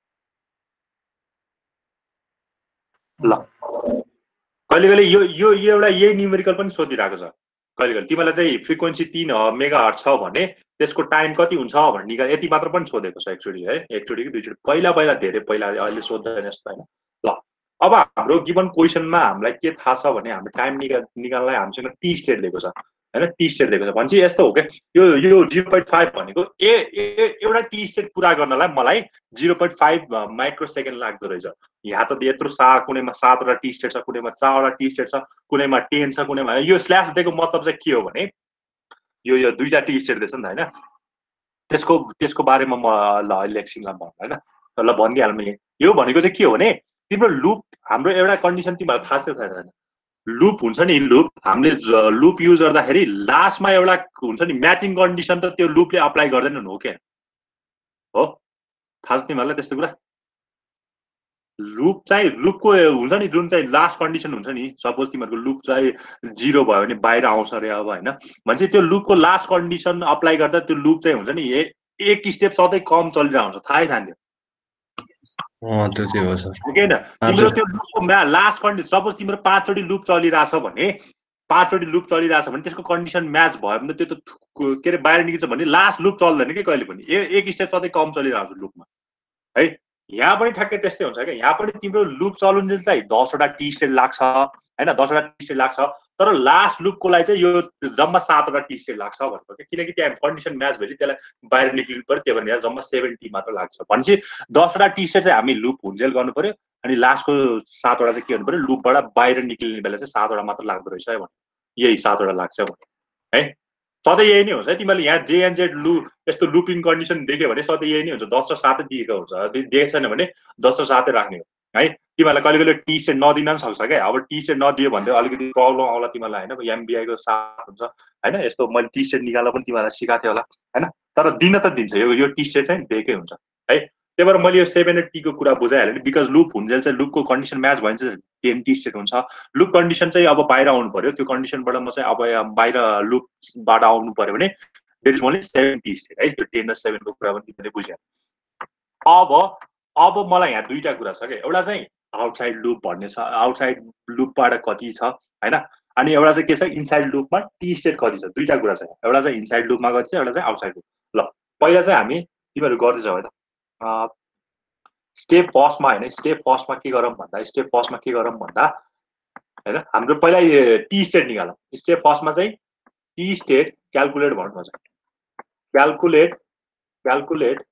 ल कहिले कहिले यो यो एउटा यही न्युमेरिकल पनि सोधिरहेको छ कहिले कहिले। तिमीलाई चाहिँ फ्रिक्वेन्सी तीन मेगा हर्ज छ भने त्यसको टाइम कति हुन्छ भन्ने निकाल, यति मात्र पनि सोधेको छ एकचोटि है, एकचोटि कि दुईचोटि, पहिला पहिला धेरै पहिला, अहिले सोध्दैन यस्तो होइन। ल अब हाम्रो गिभन क्वेसनमा हामीलाई के थाहा छ भने हाम्रो टाइम निकाल निकाल्नलाई हामीसँग टी स्टेट दिएको छ होइन, टी स्टेट दिएको छ भनेपछि यस्तो हो क्या, यो यो जिरो पोइन्ट फाइभ भनेको ए एउटा टी स्टेट पुरा गर्नलाई मलाई zero point five microsecond लाग्दो रहेछ। यहाँ त यत्रो सा कुनैमा सातवटा टी स्टेट छ, कुनैमा चारवटा टी स्टेट छ, कुनैमा टेन छ, कुनैमा यो स्ल्यास दिएको मतलब चाहिँ के हो भने यो यो दुईटा टी स्टेट दिएछ नि त होइन। त्यसको त्यसको बारेमा म ल अहिले एकछिनलाई भन्नु होइन, ल भनिदिइहाल्नु। यो भनेको चाहिँ के हो भने तिम्रो लुप, हाम्रो एउटा कन्डिसन तिमीहरूलाई थाहा छ छैन, लुप हुन्छ नि, लुप हामीले लुप युज गर्दाखेरि लास्टमा एउटा हुन्छ नि म्याचिङ कन्डिसन, त त्यो लुपले अप्लाई गर्दैन हो क्या, हो थाहा छ तिमीहरूलाई त्यस्तो कुरा। लुप चाहिँ लुपको हुन्छ नि जुन चाहिँ लास्ट कन्डिसन हुन्छ नि, सपोज तिमीहरूको लुप चाहिँ जिरो भयो भने बाहिर आउँछ अरे अब होइन, भनेपछि त्यो लुपको लास्ट कन्डिसन अप्लाई गर्दा त्यो लुप चाहिँ हुन्छ नि एक स्टेप सधैँ कम चलिरहेको हुन्छ, थाहै थाहा त्यो चाहिँ हो सर होइन। तिम्रो त्यो लुपको लास्ट कन्डिसन, सपोज तिम्रो पाँचचोटि लुप चलिरहेछ भने पाँचचोटि लुप चलिरहेछ भने त्यसको कन्डिसन म्याच भयो भने त्यो त के अरे बाहिर निस्किन्छ भने लास्ट लुप चल्दैन कि कहिले पनि, एक स्टेप सधैँ कम चलिरहेको छ लुपमा है। यहाँ पनि ठ्याक्कै त्यस्तै हुन्छ क्या, यहाँ पनि तिम्रो लुप चलाउनु चाहिँ दसवटा टी स्टेट लाग्छ होइन, दसवटा टी स्टेट लाग्छ, तर लास्ट लुपको लागि चाहिँ यो जम्मा सातवटा टी स्टेट लाग्छ भनेको क्या, किनकि त्यहाँ कन्डिसन म्याच भएपछि त्यसलाई बाहिर निक्लिनु पर्यो, त्यही भएर जम्मा सेभेन्टी मात्र लाग्छ भनेपछि दसवटा टी स्टेट चाहिँ हामी लुप हुन्जेल गर्नु पर्यो। अनि लास्टको सातवटा चाहिँ के गर्नु पर्यो, लुपबाट बाहिर निक्लिने बेला चाहिँ सातवटा मात्र लाग्दो रहेछ है भने, यही सातवटा लाग्छ भने है, सधैँ यही नै हुन्छ है। तिमीले यहाँ जे एन्ड जेड लु यस्तो लुपिङ कन्डिसन देख्यो भने सधैँ यही नै हुन्छ, दस र सातै दिएको हुन्छ, दिएको छैन भने दस र सातै राख्ने हो है। तिमीहरूलाई कहिले कहिले टी सेट नदिन पनि सक्छ क्या, अब टी सेट नदियो भने चाहिँ अलिकति प्रब्लम आउला तिमीलाई होइन, एमबिआईको साथ हुन्छ होइन, यस्तो मैले टी सेट निकाल्दा पनि तिमीहरूलाई सिकाएको थिएँ होला होइन, तर दिन त दिन्छ यो यो टी सेट चाहिँ दिएकै हुन्छ है। त्यही भएर मैले यो सेभेन र टीको कुरा बुझाइहालेँ नि, बिकज लुप हुन्जेल चाहिँ लुपको कन्डिसन म्याच भयो भने चाहिँ टेन टी स्टेट हुन्छ, लुप कन्डिसन चाहिँ अब बाहिर आउनु पर्यो, त्यो कन्डिसनबाट म चाहिँ अब बाहिर लुपबाट आउनु पर्यो भने there is only seven T state है, त्यो टेन र सेभेनको कुरा पनि तिमीले बुझ्यौ। अब अब मलाई यहाँ दुईवटा कुरा छ क्या, एउटा चाहिँ आउटसाइड लुप भन्ने छ, आउटसाइड लुपबाट कति छ होइन, अनि एउटा चाहिँ के छ इनसाइड लुपमा टी स्टेट कति छ दुईटा कुरा छ एउटा चाहिँ इनसाइड लुपमा कति छ एउटा चाहिँ आउटसाइड लुप ल पहिला चाहिँ हामी तिमीहरू गर्दैछौ है त स्टेप फर्स्टमा होइन स्टेप फर्स्टमा के गरौँ भन्दा स्टेप फर्स्टमा के गरौँ भन्दा हैन हाम्रो पहिला टी स्टेट निकालौँ स्टेप फर्स्टमा चाहिँ टी स्टेट क्याल्कुलेट भन्नुपर्छ calculate calculate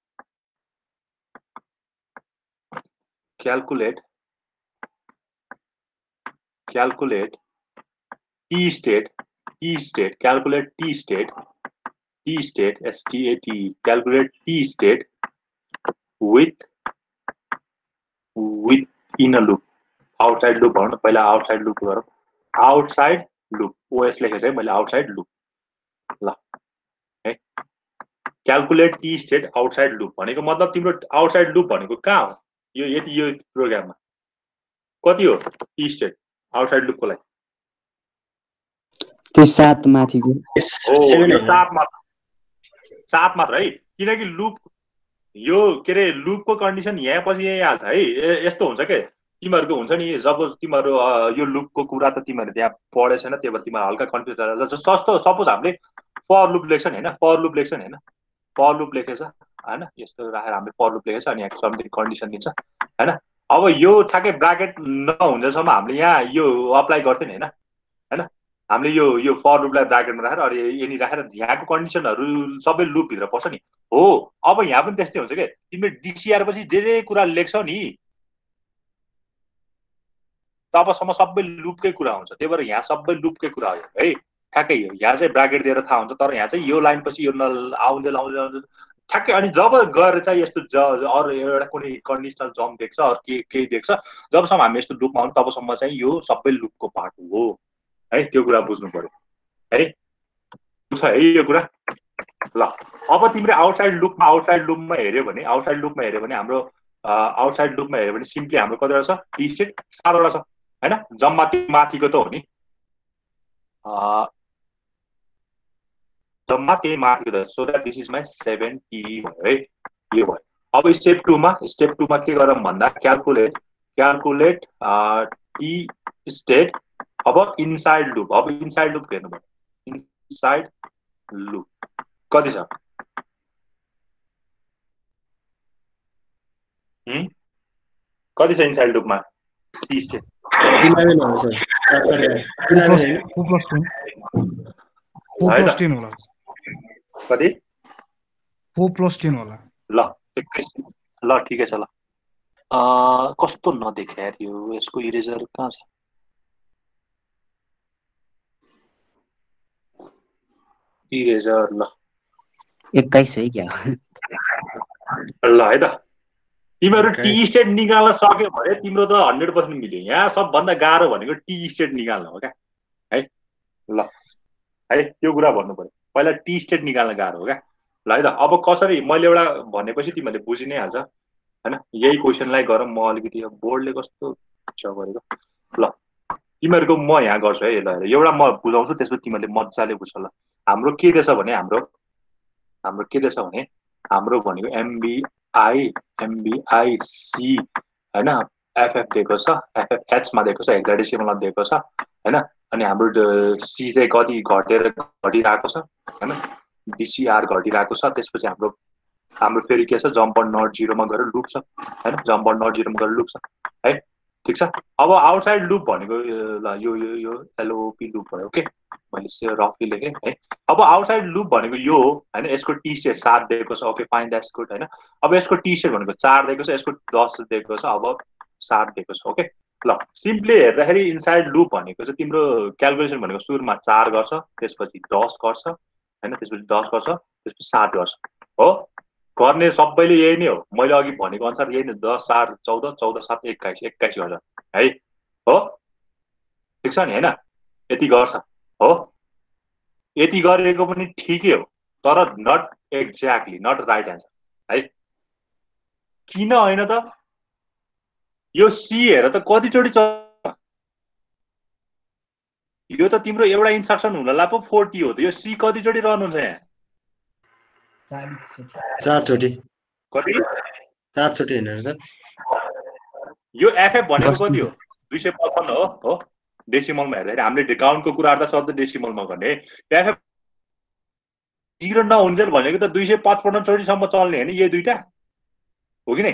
calculate calculate T state T state calculate T state T state S T A T calculate T state with with in a loop outside loop भनौँ न पहिला outside loop गरौँ outside loop O S लेखेको चाहिँ मैले outside loop ल है calculate T state outside loop भनेको मतलब तिम्रो आउटसाइड लुप भनेको कहाँ हो यो यति यो प्रोग्राममा कति हो टी स्टेट आउटसाइड लुपको लागि त्यो सात माथिको हो यो सात मात्र सात मात्र है किनकि लुप यो के रे लुपको कन्डिसन यहाँ पछि यही हाल्छ है यस्तो हुन्छ के तिमीहरूको हुन्छ नि जब तिमीहरू यो लुपको कुरा त तिमीहरू त्यहाँ पढे छैन त्यही भएर तिमीहरू हल्का कन्फ्युज भएर सस्तो सपोज हामीले फर लुप लेख्छ नि होइन फर लुप लेख्छ नि होइन फर लुप लेखेछ होइन यस्तो राखेर हामीले फर लुप लेखेछ अनि यहाँ समथिङ कन्डिसन दिन्छ होइन अब यो ठ्याक्कै ब्राकेट नहुँदैसम्म हामीले यहाँ यो अप्लाई गर्थ्यो नि होइन होइन हामीले यो यो फर लुपलाई ब्राकेटमा राखेर अरे यनि राखेर यहाँको कन्डिसनहरू सबै लुपभित्र पर्छ नि हो अब यहाँ पनि त्यस्तै हुन्छ के तिमीले डिसिआर पछि जे जे कुरा लेख्छौ नि तबसम्म सबै लुपकै कुरा हुन्छ त्यही भएर यहाँ सबै लुपकै कुरा हो है ठ्याक्कै हो यहाँ चाहिँ ब्राकेट दिएर थाहा हुन्छ तर यहाँ चाहिँ यो लाइन पछि यो आउँदै आउँदै ठ्याक्कै अनि जब गएर चाहिँ यस्तो अरू एउटा कुनै कन्डिसनल जम्प देख्छ अरू के केही देख्छ जबसम्म हामी यस्तो लुपमा आउँ तबसम्म चाहिँ यो सबै लुपको पार्ट हो है त्यो कुरा बुझ्नु पर्यो है बुझ्छ है यो कुरा ल अब तिमीले आउटसाइड लुपमा आउटसाइड लुपमा हेऱ्यो भने आउटसाइड लुपमा हेऱ्यो भने हाम्रो आउटसाइड लुपमा हेऱ्यो भने सिम्पली हाम्रो कतिवटा छ टी स्टेट सातवटा छ होइन जम्मा त्यो माथिको त हो नि जम्मा त्यही माथिको त so that this is my seven T भयो है यो भयो अब स्टेप टूमा स्टेप टूमा के गरौँ भन्दा क्याल्कुलेट क्याल्कुलेट टी स्टेट अब इनसाइड लुप अब इनसाइड लुप हेर्नु भयो इनसाइड लुप कति छ कति छ इनसाइड लुपमा टी स्टेट कति फोर प्लस टेन होला ल एकैछिन ल ठिकै छ ल कस्तो नदेखे यार यो यसको इरेजर कहाँ छ इरेजर ल एक्काइस है क्या ल है त तिमीहरू टी स्टेट निकाल्न सक्यो भने तिम्रो त हन्ड्रेड पर्सेन्ट मिल्यो यहाँ सबभन्दा गाह्रो भनेको टी स्टेट निकाल्न हो क्या है ल है त्यो कुरा भन्नु पर्यो पहिला टी स्टेट निकाल्न गाह्रो हो क्या ल है त अब कसरी मैले एउटा भनेपछि तिमीहरूले बुझि नै हाल्छ होइन यही क्वेसनलाई गरौँ म अलिकति बोर्डले कस्तो छ गरेको ल तिमीहरूको म यहाँ गर्छु है ल एउटा म बुझाउँछु त्यसपछि तिमीहरूले मजाले बुझ्छ ल हाम्रो के दिएछ भने हाम्रो हाम्रो के दिएछ भने हाम्रो भनेको एमबिआई एमबिआईसी होइन एफएफ दिएको छ एफएफएचमा दिएको छ हेक्साडेसिमलमा दिएको छ होइन अनि हाम्रो सी चाहिँ कति घटेर घटिरहेको छ होइन डिसिआर घटिरहेको छ त्यसपछि हाम्रो हाम्रो फेरि के छ जम्पर नट जिरोमा गएर लुप छ होइन जम्पर नट जिरोमा गएर लुप छ है ठिक छ अब आउटसाइड लुप भनेको ल यो यो यो एलओपी लुप भयो ओके मैले रफली लेखेँ है अब आउटसाइड लुप भनेको यो हो होइन यसको टी स्टेट सात दिएको छ ओके फाइन द्याट्स गुड होइन अब यसको टी स्टेट भनेको चार दिएको छ यसको दस दिएको छ अब सात दिएको छ ओके ल सिम्पली हेर्दाखेरि इनसाइड लुप भनेको चाहिँ तिम्रो क्यालकुलेसन भनेको सुरुमा चार गर्छ त्यसपछि दस गर्छ होइन त्यसपछि दस गर्छ त्यसपछि सात गर्छ हो गर्ने सबैले यही नै हो मैले अघि भनेको अनुसार यही नै दस चार चौध चौध सात एक्काइस एक्काइस गर्छ है हो ठिक छ नि होइन यति गर्छ हो यति गरेको पनि ठिकै हो तर not exactly not right answer है किन होइन त यो सी हेर त कतिचोटि छ यो त तिम्रो एउटा इन्स्ट्रक्सन हुनलाई पो फोर्टी हो त यो सी कतिचोटि रहनुहुन्छ यहाँ चार चोटि कति चार चोटि हेर्नु सर यो एफएफ भनेको कति हो दुई सय पचपन्न हो हो डेसिमलमा हेर्दाखेरि हामीले काउन्टको कुराहरू त सधैँ डेसिमलमा गर्ने एफएफ जिरो नहुन्जेल भनेको त दुई सय पचपन्न चोटिसम्म चल्ने होइन यही दुईटा हो कि नै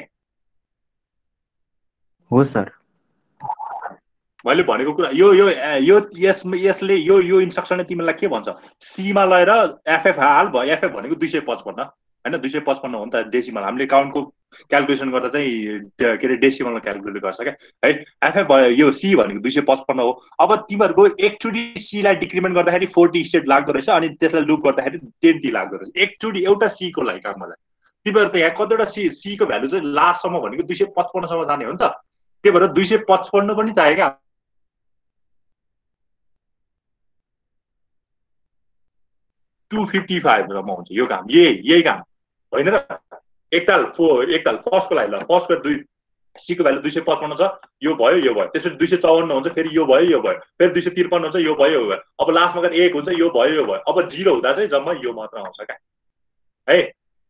हो सर मैले भनेको कुरा यो यो यो यस यसले यो यो इन्स्ट्रक्सनले तिमीलाई के भन्छ सीमा लगेर एफएफ हाल भयो एफएफ भनेको दुई सय पचपन्न होइन दुई सय पचपन्न हो नि त डेसिमल हामीले काउन्टको क्यालकुलेसन गर्दा चाहिँ के अरे डेसिमलमा क्यालकुलेट गर्छ क्या है एफएफ भयो यो सी भनेको दुई सय पचपन्न हो अब तिमीहरूको एकचोटि सीलाई डिक्रिमेन्ट गर्दाखेरि फोर्टी स्टेट लाग्दो रहेछ अनि त्यसलाई लुप गर्दाखेरि टेन टी लाग्दो रहेछ एकचोटि एउटा सीको लागि कामलाई तिमीहरू त यहाँ कतिवटा सी सीको भ्यालु चाहिँ लास्टसम्म भनेको दुई सय पचपन्नसम्म जाने हो नि त त्यही भएर दुई सय पचपन्न पनि चाहियो क्या टू फिफ्टी फाइभमा हुन्छ यो काम यही यही काम होइन र एकताल फो एकताल फर्स्टको लागि ल फर्स्टको दुई सीको भ्यालु दुई सय पचपन्न छ यो भयो यो भयो त्यसपछि दुई सय चौवन्न हुन्छ फेरि यो भयो यो भयो फेरि दुई सय त्रिपन्न हुन्छ यो भयो यो भयो अब लास्टमा गएर एक हुन्छ यो भयो यो भयो अब जिरो हुँदा चाहिँ जम्मा यो मात्र आउँछ क्या है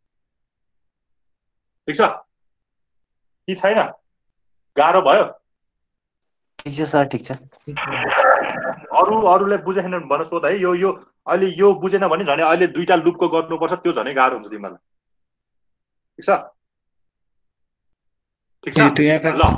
ठिक छ कि छैन गाह्रो भयो ठिक छ सर ठिक छ ठिक छ अरू अरूले बुझेन भन सोध है यो यो अहिले यो बुझेन भने झन् अहिले दुईटा लुपको गर्नुपर्छ त्यो झनै गाह्रो हुन्छ तिमीलाई ठिक छ ठिक छ त्यो एफएफ ल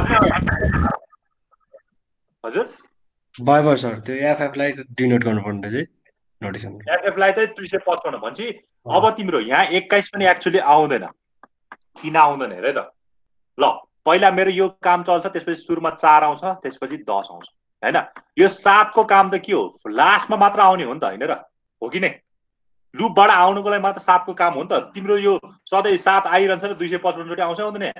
हजुर बाय बाय सर त्यो एफएफ लाई डिनोट गर्नुपर्ने चाहिँ नोटिस एफएफ लाई चाहिँ दुई सय पचपन्न भन्छ अब तिम्रो यहाँ एक्काइस पनि एक्चुअली आउँदैन किन आउँदैन हेर त ल पहिला मेरो यो काम चल्छ त्यसपछि सुरुमा चार आउँछ त्यसपछि दस आउँछ हैन यो सातको काम त के हो लास्टमा मात्र आउने हो नि त हैन र हो कि नै लुपबाट आउनुको लागि मात्र सातको काम हो नि त तिम्रो यो सधैँ सात आइरहन्छ र दुई सय पचपन्न चोटि आउँछ आउँदैन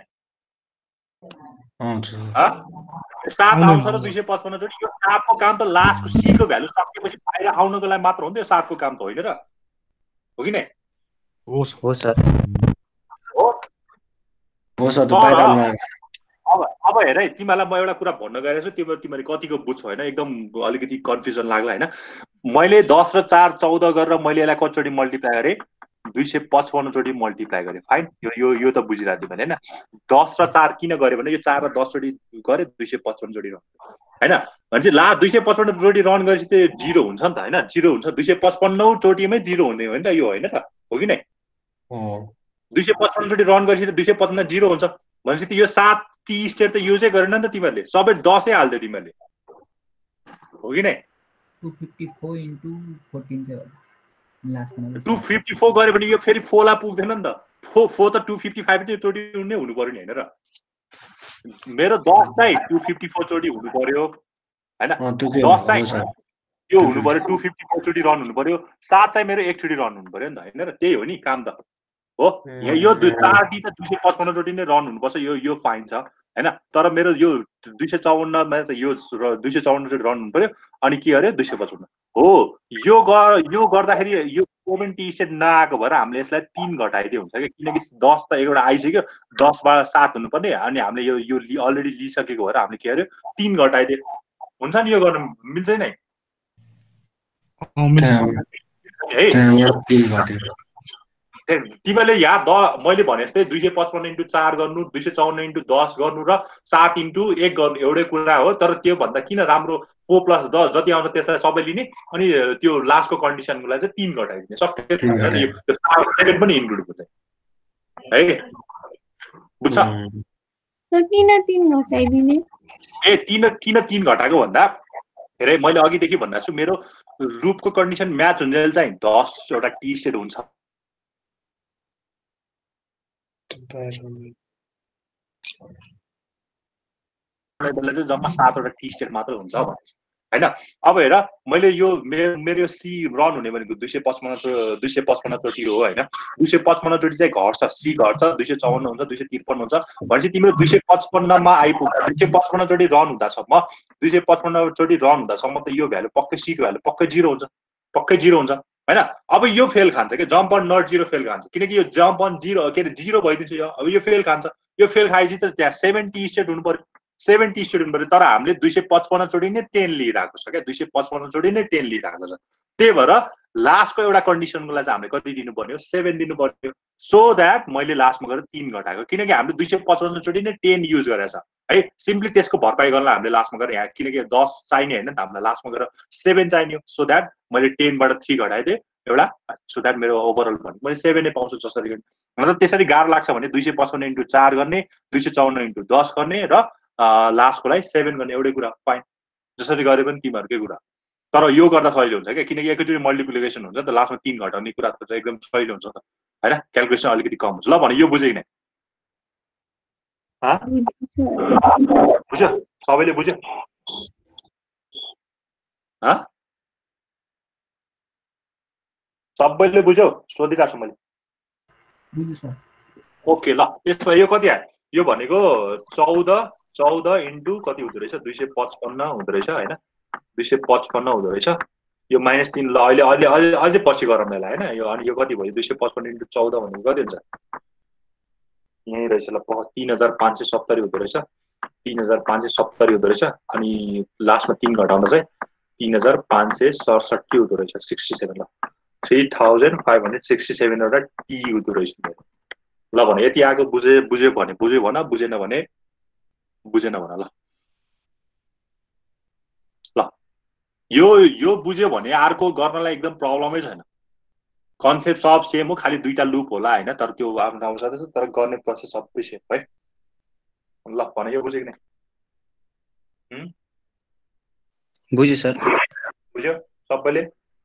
आउँछ सात आउँछ र दुई सय पचपन्न चोटि यो सातको काम त लास्टको सीको भ्यालु सकेपछि बाहिर आउनुको लागि मात्र हो नि त सातको काम त होइन र हो कि नै हो हो सर हो हो सर त्यो बाहिर आउनु अब अब हेर है तिमीलाई म एउटा कुरा भन्न गएको छु त्यो तिमीले कतिको बुझ्छौ होइन एकदम अलिकति कन्फ्युजन लाग्ला होइन मैले दस र चार चौध गरेर मैले यसलाई कतिचोटि मल्टिप्लाई गरेँ दुई सय पचपन्न चोटि मल्टिप्लाई गरेँ फाइन यो यो यो त बुझिरहेको थिएँ भने होइन दस र चार किन गरेँ भने यो चार र दस चोटि गरेँ दुई सय पचपन्न चोटि रन होइन भनेपछि लास्ट दुई सय पचपन्न चोटि रन गरेपछि त्यो जिरो हुन्छ नि त होइन जिरो हुन्छ दुई सय पचपन्न चोटिमै जिरो हुने हो नि त यो होइन त हो कि नै दुई सय पचपन्न चोटि रन गरेपछि त दुई सय पचपन्न जिरो हुन्छ भनेपछि त यो सात टी स्टेट त युजै गरेन नि त तिमीहरूले सबै दसै हाल्थ्यो तिमीहरूले हो कि नै two fifty four into fourteen चाहिँ होला लास्टमा टू फिफ्टी फोर गऱ्यो भने यो फेरि फोला पुग्दैन नि त फो फो त टू फिफ्टी फाइभ चोटि नै हुनु पर्यो नि होइन र मेरो दस चाहिँ टू फिफ्टी फोर चोटि हुनु पर्यो होइन दस चाहिँ यो हुनु पर्यो टू फिफ्टी फोर चोटि रन हुनु पर्यो सात चाहिँ मेरो एकचोटि रन हुनु पर्यो नि त होइन र त्यही हो नि काम त हो यहाँ यो चार डी त दुई सय पचपन्न चोटि नै रन हुनुपर्छ यो यो फाइन छ होइन तर मेरो यो दुई सय चौवन्नमा चाहिँ यो दुई सय चौवन्न चोटि रन हुनु पर्यो अनि के अरे दुई सय पचपन्न हो यो यो गर्दाखेरि यो सेभेन्टी स्टेट नआएको भएर हामीले यसलाई तिन घटाइदियो हुन्छ क्या किनकि दस त एउटा आइसक्यो दसबाट सात हुनुपर्ने अनि हामीले यो यो अलरेडी लिइसकेको भएर हामीले के अरे तिन घटाइदियो हुन्छ नि यो गर्नु मिल्छ नै तिमीले यहाँ द मैले भने जस्तै दुई सय पचपन्न इन्टु चार गर्नु दुई सय चौवन्न इन्टु दस गर्नु र सात इन्टु एक गर्नु एउटै कुरा हो तर त्योभन्दा किन राम्रो फोर प्लस दस जति आउँछ त्यसलाई सबै लिने अनि त्यो लास्टको कन्डिसनको लागि चाहिँ तिन घटाइदिने सक्यो सेकेन्ड पनि इन्क्लुड हुन्छ है बुझ्छ किन तिन घटाइदिने ए तिन किन तिन घटाएको भन्दा हेरे मैले अघिदेखि भन्दा छु मेरो लुपको कन्डिसन म्याच हुन्जेल चाहिँ दस एउटा टी स्टेट हुन्छ चाहिँ जम्मा सातवटा टी स्टेट मात्र हुन्छ होइन अब हेर मैले यो मेरो मेरो सी रन हुने भनेको दुई सय पचपन्न दुई सय पचपन्न चोटि हो होइन दुई सय पचपन्न चोटि चाहिँ घट्छ सी घट्छ दुई सय चौवन्न हुन्छ दुई सय त्रिपन्न हुन्छ भनेपछि तिम्रो दुई सय पचपन्नमा आइपुग्दा दुई सय पचपन्न चोटि रन हुँदासम्म दुई सय पचपन्न चोटि रन हुँदासम्म त यो भ्यालु पक्कै सीको भ्यालु पक्कै जिरो हुन्छ पक्कै जिरो हुन्छ होइन अब यो फेल खान्छ कि jump on not zero fail खान्छ किनकि यो जम्प अन जिरो के अरे जिरो भइदिन्छ यो अब यो फेल खान्छ यो फेल खाएपछि त त्यहाँ सेभेन्टी स्टेट हुनु पर्यो सेभेन्टी स्टेट हुनु पर्यो तर हामीले दुई सय पचपन्न चोटि नै टेन लिइरहेको छ क्या दुई सय पचपन्न चोटि नै टेन लिइरहेको छ त्यही भएर लास्टको एउटा कन्डिसनको लागि चाहिँ हामीले कति दिनु पर्यो सेभेन दिनु पर्यो सो द्याट मैले लास्टमा गएर तीन घटाएको किनकि हामीले दुई सय पचपन्न चोटि नै टेन युज गरेछ है सिम्पली त्यसको भरपाई गर्न हामीले लास्टमा गएर यहाँ किनकि दस चाहिने होइन नि त हामीलाई लास्टमा गएर सेभेन चाहिने सो द्याट मैले टेनबाट थ्री घटाइदिएँ एउटा सो द्याट मेरो ओभरअल भने मैले सेभेन नै पाउँछु जसरी गर्ने मतलब त्यसरी गाह्रो लाग्छ भने दुई सय पचपन्न इन्टु चार गर्ने दुई सय चौन्न इन्टु दस गर्ने र लास्टकोलाई सेभेन गर्ने एउटै कुरा फाइन जसरी गरे पनि तिमीहरूकै कुरा तर यो गर्दा सजिलो हुन्छ क्या किनकि एकैचोटि मल्टिप्लिकेसन हुन्छ नि त लास्टमा तीन घटाउने कुरा त एकदम सजिलो हुन्छ नि त होइन क्यालकुलेसन अलिकति कम हुन्छ ल भने यो बुझ्यो कि नै बुझ्यो सबैले बुझ्यो सबैले बुझ्यौ सोधिरहेको छु मैले बुझ्यो सर ओके ल त्यसो भए यो कति आयो यो भनेको चौध चौध इन्टु कति हुँदो रहेछ दुई सय पचपन्न हुँदो रहेछ होइन दुई सय पचपन्न हुँदो रहेछ यो माइनस तिन ल अहिले अहिले अहिले अझै पछि गरौँ यसलाई होइन यो अनि यो कति भयो दुई सय पचपन्न इन्टु चौध भनेको कति हुन्छ यहीँ रहेछ ल तिन हजार पाँच सय सत्तरी हुँदो रहेछ तिन हजार पाँच सय सत्तरी हुँदो रहेछ अनि लास्टमा तिन घटाउँदा चाहिँ तिन हजार पाँच सय सडसठी हुँदो रहेछ सिक्सटी सेभेन ल three thousand five hundred sixty seven एउटा टी हुँदो रहेछ ल भने यति आएको बुझे बुझ्यो भने बुझ्यो भन बुझेन भने बुझेन भन ल ल यो यो बुझ्यो भने अर्को गर्नलाई एकदम प्रब्लमै छैन कन्सेप्ट सब सेम हो खालि दुईटा लुप होला होइन तर त्यो आफ्नो ठाउँमा छँदैछ तर गर्ने प्रोसेस सबै सेम है ल भने यो बुझ्यो कि नै बुझ्यो सर बुझ्यो सबैले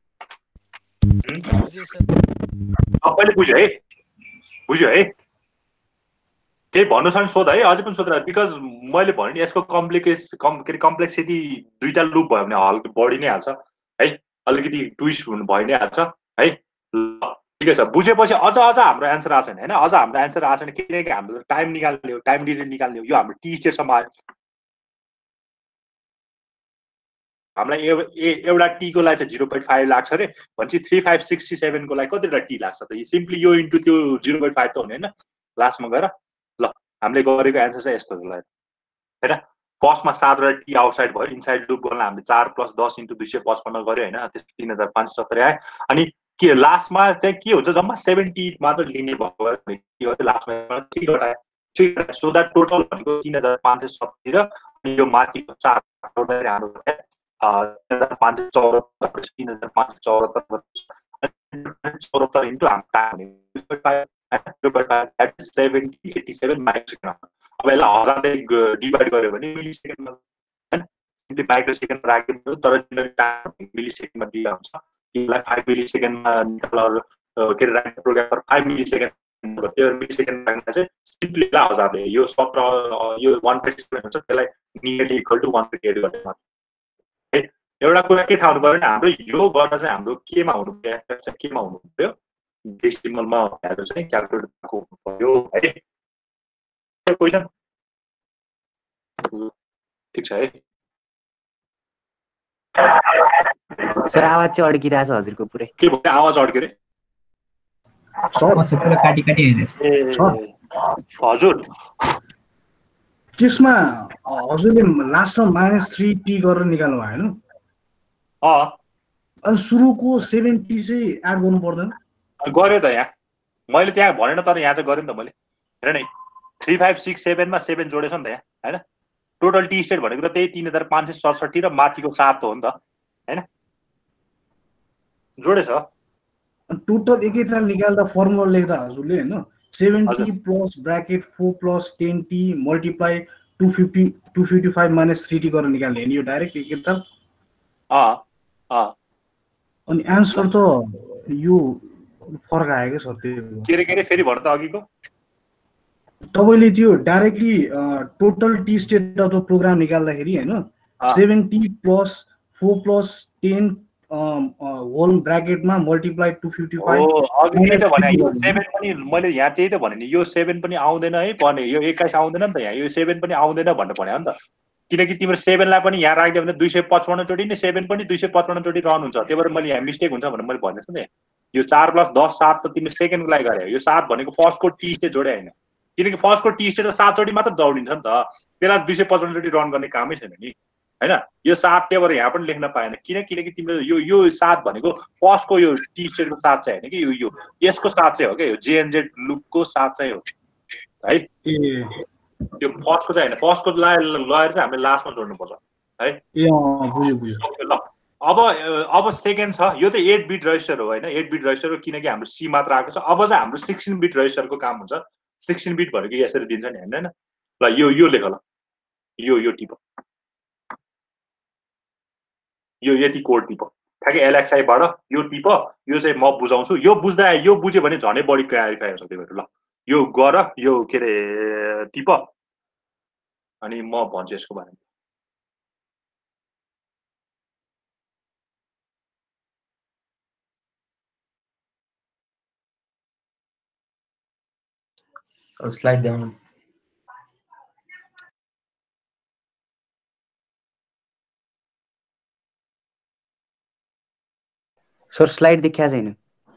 सबैले बुझ्यो है बुझ्यो है केही भन्नु छ भने सोध है अझै पनि सोध बिकज मैले भने यसको कम्प्लिकेस कम् के अरे कम्प्लेक्सिटी दुईटा लुप भयो भने हल्का बढी नै हाल्छ है अलिकति ट्विस्ट हुनु भइ नै हाल्छ है ल ठिकै छ बुझेपछि अझ अझ हाम्रो एन्सर आएको छैन होइन अझ हाम्रो एन्सर आएको छैन किनकि हाम्रो टाइम निकाल्ने हो टाइम डिले निकाल्ने हो यो हाम्रो टी स्टेटसम्म आयो हामीलाई एउटा टीको लागि चाहिँ जिरो पोइन्ट फाइभ लाग्छ अरे भनेपछि थ्री फाइभ सिक्सटी सेभेनको लागि कतिवटा टी लाग्छ त सिम्पली यो इन्टु त्यो जिरो पोइन्ट फाइभ त हुने होइन लास्टमा गएर ल हामीले गरेको एन्सर चाहिँ यस्तो होला होइन फर्स्टमा सातवटा टी आउटसाइड भयो इनसाइड लुप गर्न हामीले चार प्लस दस इन्टु दुई सय पचपन्न गऱ्यो होइन त्यस तिन हजार पाँच सय सत्तरी आयो अनि के लास्टमा चाहिँ के हुन्छ जम्मा सेभेन्टी मात्र लिने भयो लास्टमा थ्री घटायो थ्री सो द्याट टोटल भनेको तिन हजार पाँच सय सत्तरी र यो माथिको चार हाम्रो तीन हजार पाँच सय चौहत्तर तीन हजार पाँच सय चौहत्तर चौहत्तर इन्टु हाम्रो seventy eighty seven micro second अब यसलाई हजारले डिभाइड गऱ्यो भने मिली सेकेन्डमा होइन सिम्पली माइक्रो सेकेन्ड राख्यो तर मिली सेकेन्डमा दिएको हुन्छ तिमीलाई फाइभ मिली सेकेन्डमा निकाल के अरे राख्ने प्रोग्राम फाइभ मिली सेकेन्ड त्यो मिली सेकेन्ड राख्दा चाहिँ सिम्पली हजारले यो सत्र यो वान पेज हुन्छ त्यसलाई nearly equal to one page add गर्ने एउटा कुरा के थाहा हुनु पऱ्यो भने हाम्रो यो गर्दा चाहिँ हाम्रो केमा हुनु पर्यो चाहिँ केमा हुनु पर्यो डेसिमलमा हेरेर चाहिँ क्यालकुलेट भएको हुनु पर्यो है क्वेसन ठिक छ है सर आवाज चाहिँ अड्किरहेछ हजुरको पुरै के भयो आवाज अड्क्यो रे पुरा काटी काटी आइरहेछ हजुर त्यसमा हजुरले लास्टमा माइनस थ्री टी गरेर निकाल्नु भयो होइन अँ अनि सुरुको सेभेन टी चाहिँ एड गर्नु पर्दैन गऱ्यो त यहाँ मैले त्यहाँ भनेन तर यहाँ चाहिँ गरेँ नि त मैले हेर न थ्री फाइभ सिक्स सेभेनमा सेभेन जोडेछ नि त यहाँ होइन टोटल टी स्टेट भनेको त त्यही तिन हजार पाँच सय सडसठी र माथिको सात हो नि त होइन जोडेछ टोटल एकैताल निकाल्दा फर्मुला लेख्दा हजुरले होइन seven T plus bracket four plus ten T multiply two fifty two fifty five minus three T गरेर निकाल्ने होइन यो डाइरेक्ट एकैताल अँ अँ अनि एन्सर त यो फरक आयो क्या सर त्यो के अरे के अरे फेरि भन्नु त अघिको तपाईँले त्यो directly total T state of the program निकाल्दाखेरि होइन seven T plus four plus ten whole ब्राकेटमा multiply two fifty five seven पनि मैले यहाँ त्यही त भने नि यो सेभेन पनि आउँदैन है भने यो एक्काइस आउँदैन नि त यहाँ यो सेभेन पनि आउँदैन भन्नु पर्यो नि त किनकि तिम्रो सेभेनलाई पनि यहाँ राखिदियो भने दुई सय पचपन्न चोटि नै सेभेन पनि दुई सय पचपन्न चोटि रहनुहुन्छ त्यही भएर मैले यहाँ मिस्टेक हुन्छ भनेर मैले भनेको छु नि यो चार प्लस दस सात त तिम्रो सेकेन्डको लागि गरे यो सात भनेको फर्स्टको टी स्टेट जोडे होइन किनकि फर्स्टको टी स्टेट त सात चोटि मात्र दौडिन्छ नि त त्यसलाई दुई सय पचपन्न चोटि रन गर्ने कामै छैन नि हैन यो सात त्यही भएर यहाँ पनि लेख्न पाएन किन किनकि तिम्रो यो यो सात भनेको फर्स्टको यो टी स्टेटको सात चाहिँ हैन कि यो यो यसको सात चाहिँ हो के यो जेएनजेड लुपको सात चाहिँ हो है ए त्यो फर्स्टको चाहिँ हैन फर्स्टको लयर चाहिँ हामीले लास्टमा जोड्नुपर्छ है ए अँ बुझ्यो बुझ्यो ल अब अब सेकेन्ड छ यो त एट बिट रजिस्टर हो हैन एट बिट रजिस्टर हो किनकि हाम्रो सी मात्र आएको छ अब चाहिँ हाम्रो सिक्सटिन बिट रजिस्टरको काम हुन्छ सिक्सटिन बिट भनेको यसरी दिन्छ नि हैन ल यो यो लेख ल यो यो टिप यो यति कोड टिप ठ्याक्कै एलएक्सआईबाट यो टिप यो चाहिँ म बुझाउँछु यो बुझ्दा यो बुझ्यो भने झनै बढी क्ल्यारिफाई हुन्छ त्यही भएर ल यो गर यो के अरे टिप अनि म भन्छु यसको बारेमा स्लाइड देखाउनु सर स्लाइड देखिया छैन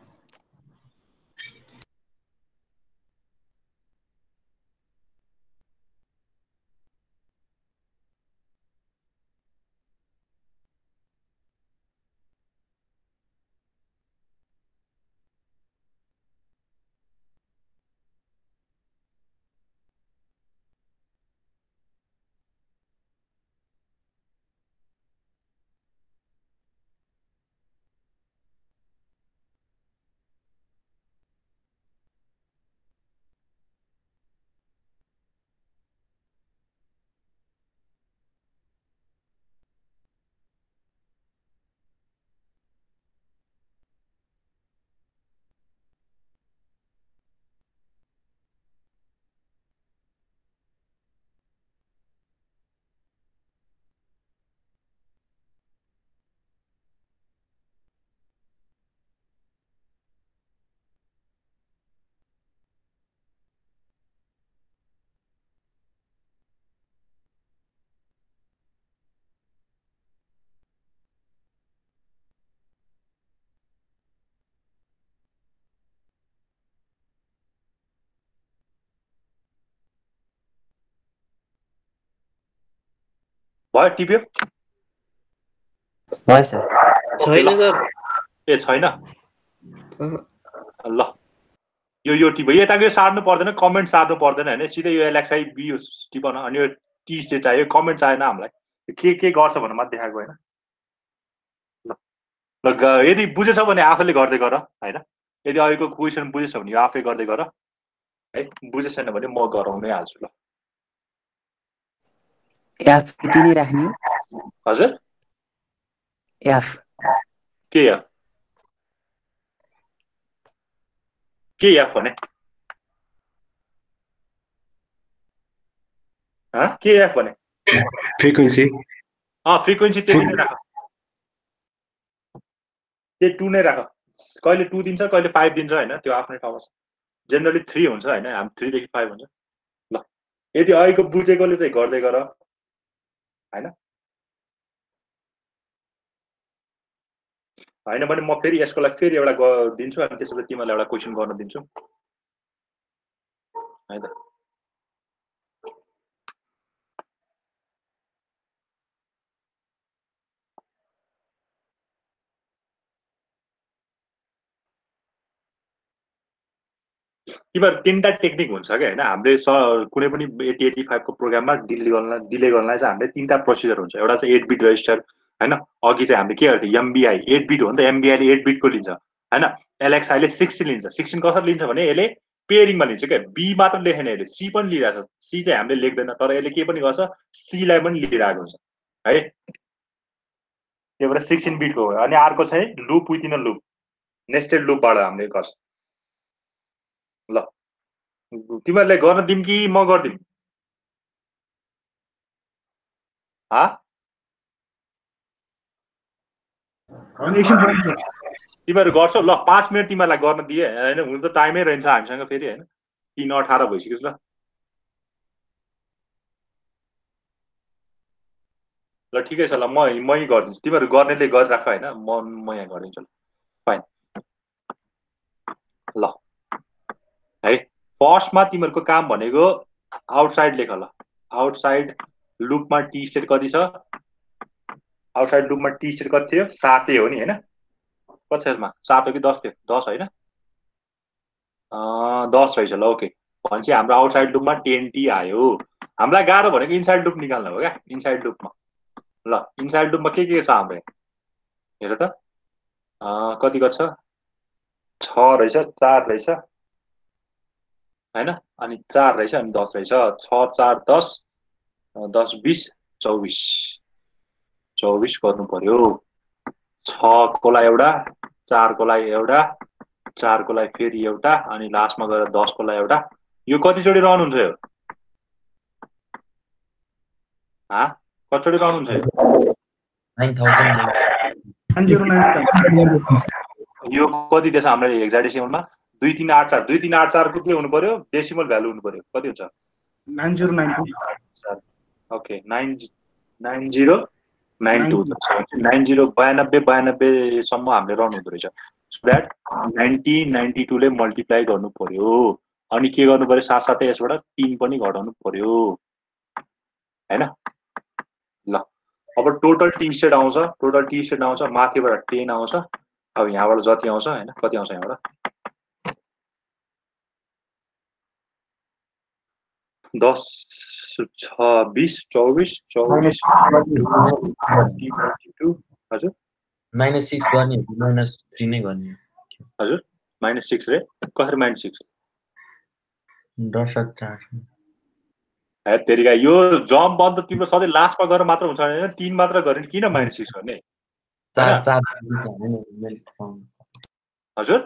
भयो टिप्यो भयो सर छैन सर ए छैन ल यो यो टिप यताको यो सार्नु पर्दैन कमेन्ट सार्नु पर्दैन हैन सिधै यो एलएक्सआई बी टिपन अनि यो टी स्टेट चाहियो कमेन्ट चाहिएन हामीलाई के के गर्छ भनेर मात्र देखाएको हैन ल ल यदि बुझेछ भने आफैले गर्दै गर हैन यदि अहिलेको क्वेसन बुझेछ भने यो आफै गर्दै गर है बुझेछ छैन भने म गराउनै हाल्छु ल एफ यति नै राख्ने हजुर एफ के एफ के एफ भने ह के एफ भने फ्रिक्वेन्सी अँ फ्रिक्वेन्सी त्यति नै राख त्यही टू नै राख कहिले टू दिन्छ कहिले फाइभ दिन्छ होइन त्यो आफ्नै ठाउँमा छ जेनरली थ्री हुन्छ होइन हामी थ्रीदेखि फाइभ हुन्छ ल यदि अहिलेको बुझेकोले चाहिँ गर्दै गर होइन होइन भने म फेरि यसको लागि फेरि एउटा दिन्छु अनि त्यसपछि तिमीलाई एउटा क्वेसन गर्न दिन्छु है त तिमीहरू तिनवटा टेक्निक हुन्छ क्या होइन हामीले कुनै पनि एटी एटी फाइभको प्रोग्राममा डिले गर्न डिले गर्नलाई चाहिँ हामीले तिनवटा प्रोसिजर हुन्छ एउटा चाहिँ एट बिट रजिस्टर होइन अघि चाहिँ हामीले के गर्थ्यो एमबिआई एट बिट हो नि त एमबिआईले एट बिटको लिन्छ होइन एलएक्सआईले सिक्सटिन लिन्छ सिक्सटिन कसरी लिन्छ भने यसले पेयरिङमा लिन्छ क्या बी मात्र लेखेन यसले सी पनि लिइरहेको छ सी चाहिँ हामीले लेख्दैन तर यसले के पनि गर्छ सीलाई पनि लिइरहेको हुन्छ है त्यही भएर सिक्सटिन बिटको हो अनि अर्को चाहिँ loop within uh loop nested लुपबाट हामीले गर्छ ल तिमीहरूले गर्न दिउँ कि म गरिदिउँ हा तिमीहरू गर्छौ ल पाँच मिनट तिमीहरूलाई गर्न दिए होइन हुन त टाइमै रहन्छ हामीसँग फेरि होइन तिन अठार भइसक्यो ल ल ठिकै छ ल म मै गरिदिन्छु तिमीहरू गर्नेले गरिराख होइन म म यहाँ गरिदिन्छु फाइन ल है फर्स्टमा तिमीहरूको काम भनेको आउटसाइड लेख ल आउटसाइड लुपमा टी स्टेट कति छ आउटसाइड लुपमा टी स्टेट कति थियो सातै हो नि हैन कति छ यसमा सात हो कि दस थियो दस होइन दस रहेछ ल ओके भनेपछि हाम्रो आउटसाइड लुपमा टेन टी आयो हामीलाई गाह्रो भनेको इनसाइड लुप निकाल्न हो क्या इनसाइड लुपमा ल इनसाइड लुपमा के के छ हाम्रो हेर त कति कति छ छ रहेछ चार रहेछ होइन अनि चार रहेछ अनि दस रहेछ छ चार दस दस बिस चौबिस चौबिस गर्नु पर्यो छको लागि एउटा चारको लागि एउटा चारको लागि फेरि एउटा अनि लास्टमा गएर दसको लागि एउटा यो कतिचोटि रन हुन्छ यो हा कतिचोटि रन हुन्छ यो नाइन थाउजन्ड यो कति दिएछ हाम्रो हेक्साडेसिमलमा दुई तिन आठ चार दुई तिन आठ चारको के हुनु पर्यो डेसिमल भ्यालु हुनु पर्यो कति हुन्छ nine zero nine two okay nine nine zero nine two nine zero बयानब्बे बयानब्बेसम्म हामीले रन हुँदो रहेछ सो द्याट नाइन्टी नाइन्टी टूले मल्टिप्लाई गर्नु पर्यो अनि के गर्नु पर्यो साथसाथै यसबाट तीन पनि घटाउनु पर्यो हैन ल अब टोटल टी स्टेट आउँछ टोटल टी स्टेट आउँछ माथिबाट टेन आउँछ अब यहाँबाट जति आउँछ हैन कति आउँछ यहाँबाट दस छ बिस चौबिस चौबिस हजुर माइनस सिक्स गर्ने माइनस थ्री नै गर्ने हजुर माइनस सिक्स रे कसरी माइनस सिक्स दस चार है तेरिका यो जम्प अन्त तिम्रो सधैँ लास्टमा गएर मात्र हुन्छ हैन तीन मात्र गर्ने किन माइनस सिक्स गर्ने चार चार हजुर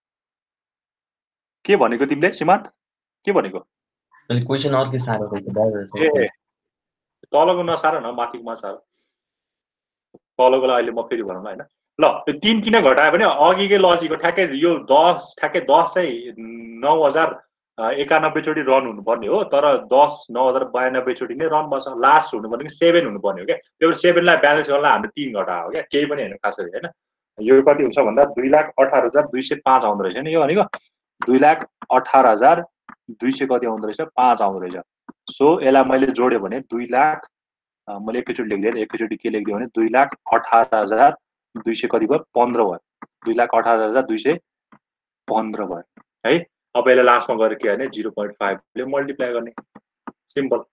के भनेको तिमीले सीमान्त के भनेको मैले क्वेशन अर्कै सारो रहेछ ए तलको नसार न माथिकोमा सार तलकोलाई अहिले म फेरि भनौँ हैन ल त्यो तीन किन घटायो भने अघिकै लजिकको ठ्याक्कै यो दस ठ्याक्कै दस चाहिँ नौ हजार एकानब्बे चोटि रन हुनुपर्ने हो तर दस नौ हजार बयानब्बे चोटि नै रन बस्छ लास्ट हुनुपर्ने कि सेभेन हुनुपर्ने हो क्या त्यो सेभेनलाई ब्यालेन्स गर्न हामीले तीन घटायो क्या केही पनि होइन खास गरी होइन यो कति हुन्छ भन्दा दुई लाख अठार हजार दुई सय पाँच आउँदो रहेछ नि यो भनेको दुई लाख अठार हजार दुई सय कति आउँदो रहेछ पाँच आउँदो रहेछ सो यसलाई मैले जोड्यो भने दुई लाख मैले एकैचोटि लेखिदिएँ एकैचोटि के लेखिदिएँ भने दुई लाख अठार हजार दुई सय कति भयो पन्ध्र भयो दुई लाख अठार हजार दुई सय पन्ध्र भयो है अब यसलाई लास्टमा गएर के भने जिरो पोइन्ट फाइभले मल्टिप्लाई गर्ने सिम्पल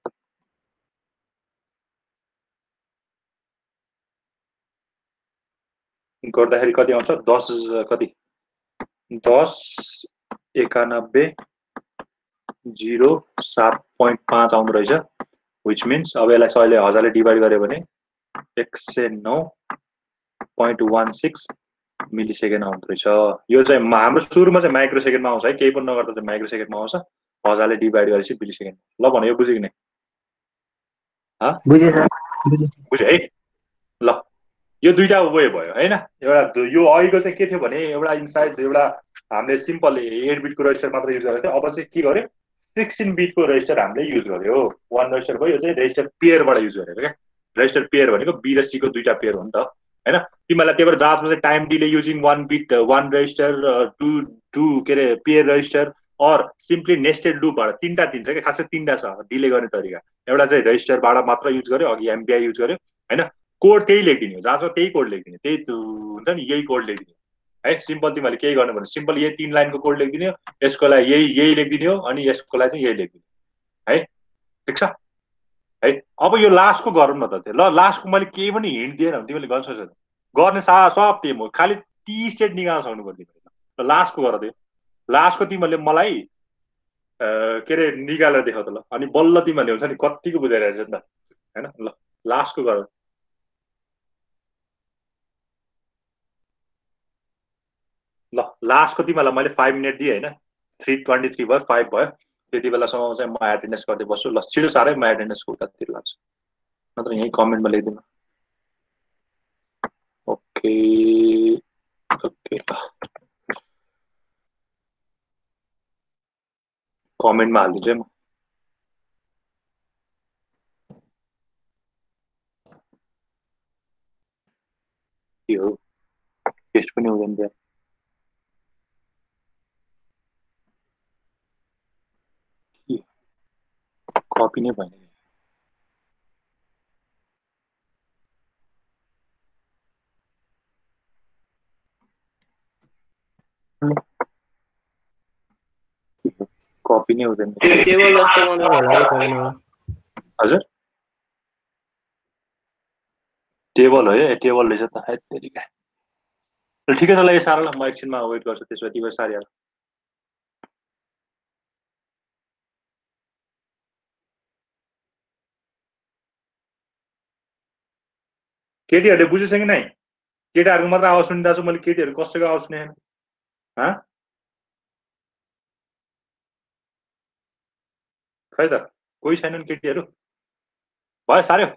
गर्दाखेरि कति आउँछ दस कति दस एकानब्बे जिरो सात पोइन्ट पाँच आउँदो रहेछ विच मिन्स अब यसलाई सहिले हजारले डिभाइड गर्यो भने एक सय नौ point one six milli second आउँदो रहेछ यो चाहिँ हाम्रो सुरुमा चाहिँ माइक्रो सेकेन्डमा आउँछ है केही पनि नगर्दा चाहिँ माइक्रो सेकेन्डमा आउँछ हजारले डिभाइड गरेपछि मिली सेकेन्ड ल भने यो बुझ्यो कि नै बुझेँ सर बुझेँ बुझ्यो है ल यो दुईटा वे भयो हैन एउटा यो अघिको चाहिँ के थियो भने एउटा इनसाइड एउटा हामीले सिम्पल एट बिटको रेजिस्टर मात्र युज गरेको थियो अब चाहिँ के गर्यो सिक्सटिन बिटको रेजिस्टर हामीले युज गर्यो वान रेजिस्टर भयो यो चाहिँ रेजिस्टर पेयरबाट युज गरेको क्या रेजिस्टर पेयर भनेको बी र सीको दुईटा पेयर हो नि त हैन तिमीलाई त्यही भएर जाँचमा चाहिँ time delay using one bit one register two two के अरे pair register or simply nested लुपबाट तिनवटा दिन्छ क्या खासै तिनवटा छ डिले गर्ने तरिका एउटा चाहिँ रेजिस्टरबाट मात्र युज गर्यो अघि एमबिआई युज गर्यो होइन कोड त्यही लेखिदिने हो जहाँसम्म त्यही कोड लेखिदिने त्यही हुन्छ नि यही कोड लेखिदिने है सिम्पल तिमीहरूले केही गर्नु भने सिम्पल यही तिन लाइनको कोड लेखिदिने हो यसको लागि यही यही लेखिदिने हो अनि यसको लागि चाहिँ यही लेखिदिने है ठिक छ है अब यो लास्टको गरौँ न त त्यो ल लास्टको मैले केही पनि हिन्ट दिएन भने तिमीले गर्न सक्छौ गर्ने सा सब त्यही हो खालि टी स्टेट निकाल्न सक्नु पर्ने ल लास्टको गर त्यो लास्टको तिमीहरूले मलाई के अरे निकालेर देखाउ त ल अनि बल्ल तिमीहरूले हुन्छ नि कतिको बुझाइरहेछ नि त होइन ल लास्टको गर ल लास्टको तिमीहरूलाई मैले फाइभ मिनट दिएँ होइन थ्री ट्वेन्टी थ्री भयो फाइभ भयो त्यति बेलासम्म चाहिँ म एटेन्डेन्स गर्दै बस्छु ल छिटो साह्रै म एटेन्डेन्सको उतातिर लाग्छु नत्र यहीँ कमेन्टमा लेखिदिनु ओके ओके कमेन्टमा हालिदिन्छु है म के हो टेस्ट पनि हुँदैन त्यहाँ कपी नै भएन कपी नै हुँदैन टेबल जस्तो बनाउनु होला कि तपाईँले हजुर टेबल हो है टेबल रहेछ त हैत तेरिका ल ठिकै छ ल यो सारा ल म एकछिनमा वेट गर्छु त्यसपछि तिम्रो सारी केटीहरूले बुझेछ कि नै केटाहरूको मात्र आवाज सुनिरहेको छु मैले केटीहरू कसैको आवाज सुनेन हाँ खै त कोही छैनन् केटीहरू भयो सार्यो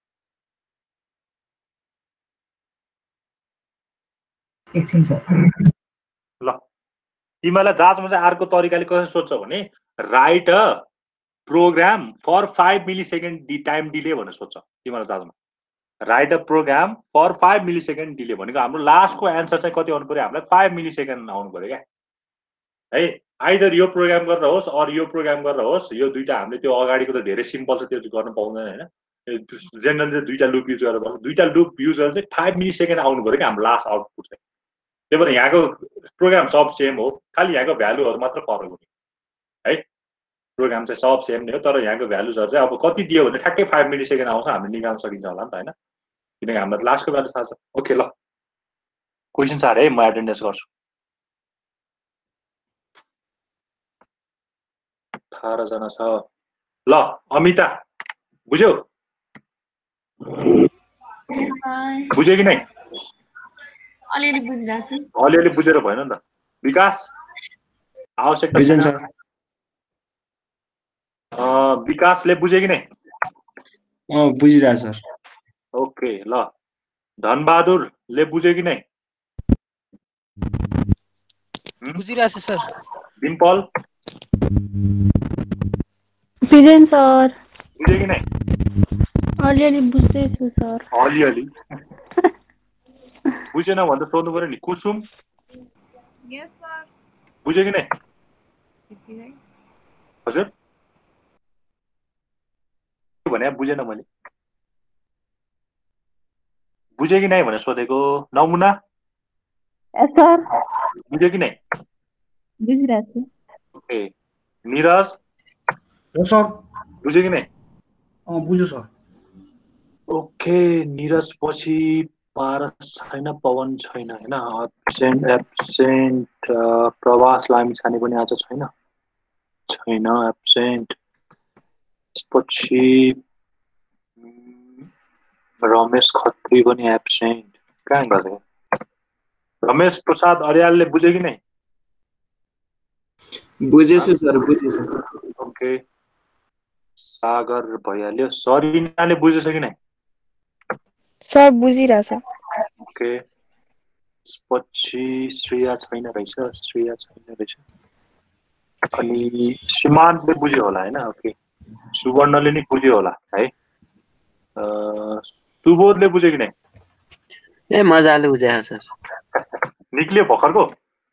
एकछिन सर ल तिमीलाई जाँचमा चाहिँ अर्को तरिकाले कसरी सोध्छ भने write a program for five मिली सेकेन्ड डि टाइम डिले भनेर सोध्छ तिमीलाई जाँचमा write a program for five मिली सेकेन्ड डिले भनेको हाम्रो लास्टको एन्सर चाहिँ कति आउनु पर्यो हामीलाई फाइभ मिली सेकेन्ड आउनु पर्यो क्या है आइदर यो प्रोग्राम गरेर होस् अरू यो प्रोग्राम गरेर होस् यो दुईटा हामीले त्यो अगाडिको त धेरै सिम्पल छ त्यो गर्न पाउँदैन होइन जेनरल चाहिँ दुईटा लुप युज गरेर दुईटा लुप युज गरेर चाहिँ फाइभ मिली सेकेन्ड आउनु पर्यो क्या हाम्रो लास्ट आउटपुट चाहिँ त्यही भएर यहाँको प्रोग्राम सब सेम हो खालि यहाँको भ्यालुहरू मात्र फरक हुने है प्रोग्राम चाहिँ सब सेम नै हो तर यहाँको भ्यालुजहरू चाहिँ अब कति दियो भने ठ्याक्कै फाइभ मिली सेकेन्ड आउँछ हामीले निकाल्न सकिन्छ होला नि त होइन किनकि हामीलाई लास्टको भ्यालु थाहा छ ओके ल क्वेसन छ अरे है म एटेन्डेन्स गर्छु अठारजना छ ल अमिता बुझ्यौ बुझ्यो कि नै अलिअलि बुझिरहेको छु अलिअलि बुझेर भएन नि त विकास आवश्यकता बुझेन सर विकासले बुझ्यो कि नै अँ बुझिरहेको सर ओके ल धनबहादुरले बुझ्यो कि नै बुझिरहेको छु सर डिम्पल बुझेन सर बुझ्यो कि नै अलिअलि बुझ्दैछु सर अलिअलि बुझेन भने त सोध्नु पर्यो नि कुसुम यस सर बुझ्यो कि नै हजुर भने बुझेन मैले बुझ्यो कि नै भनेर सोधेको नमुना सर बुझ्यो कि नै बुझिरहेको छु ओके निरज हो सर बुझ्यो कि नै अँ बुझ्यो सर ओके निरज पछि पारस छैन पवन छैन होइन एब्सेन्ट एब्सेन्ट प्रवास लामिछाने पनि आज छैन छैन एब्सेन्ट त्यसपछि रमेश खत्री पनि एब्सेन्ट कहाँ गरे रमेश प्रसाद अर्यालले बुझ्यो कि नै बुझेछु सर बुझेछु ओके सागर भइहाल्यो सरिनाले बुझेछ कि नै सर बुझिरहेछ ओके त्यसपछि श्रेया छैन रहेछ श्रेया छैन रहेछ अनि सीमान्तले बुझ्यो होला होइन ओके सुवर्णले नि बुझ्यो होला है सुबोधले बुझ्यो कि नै ए मजाले बुझाएको सर निक्लियो भर्खरको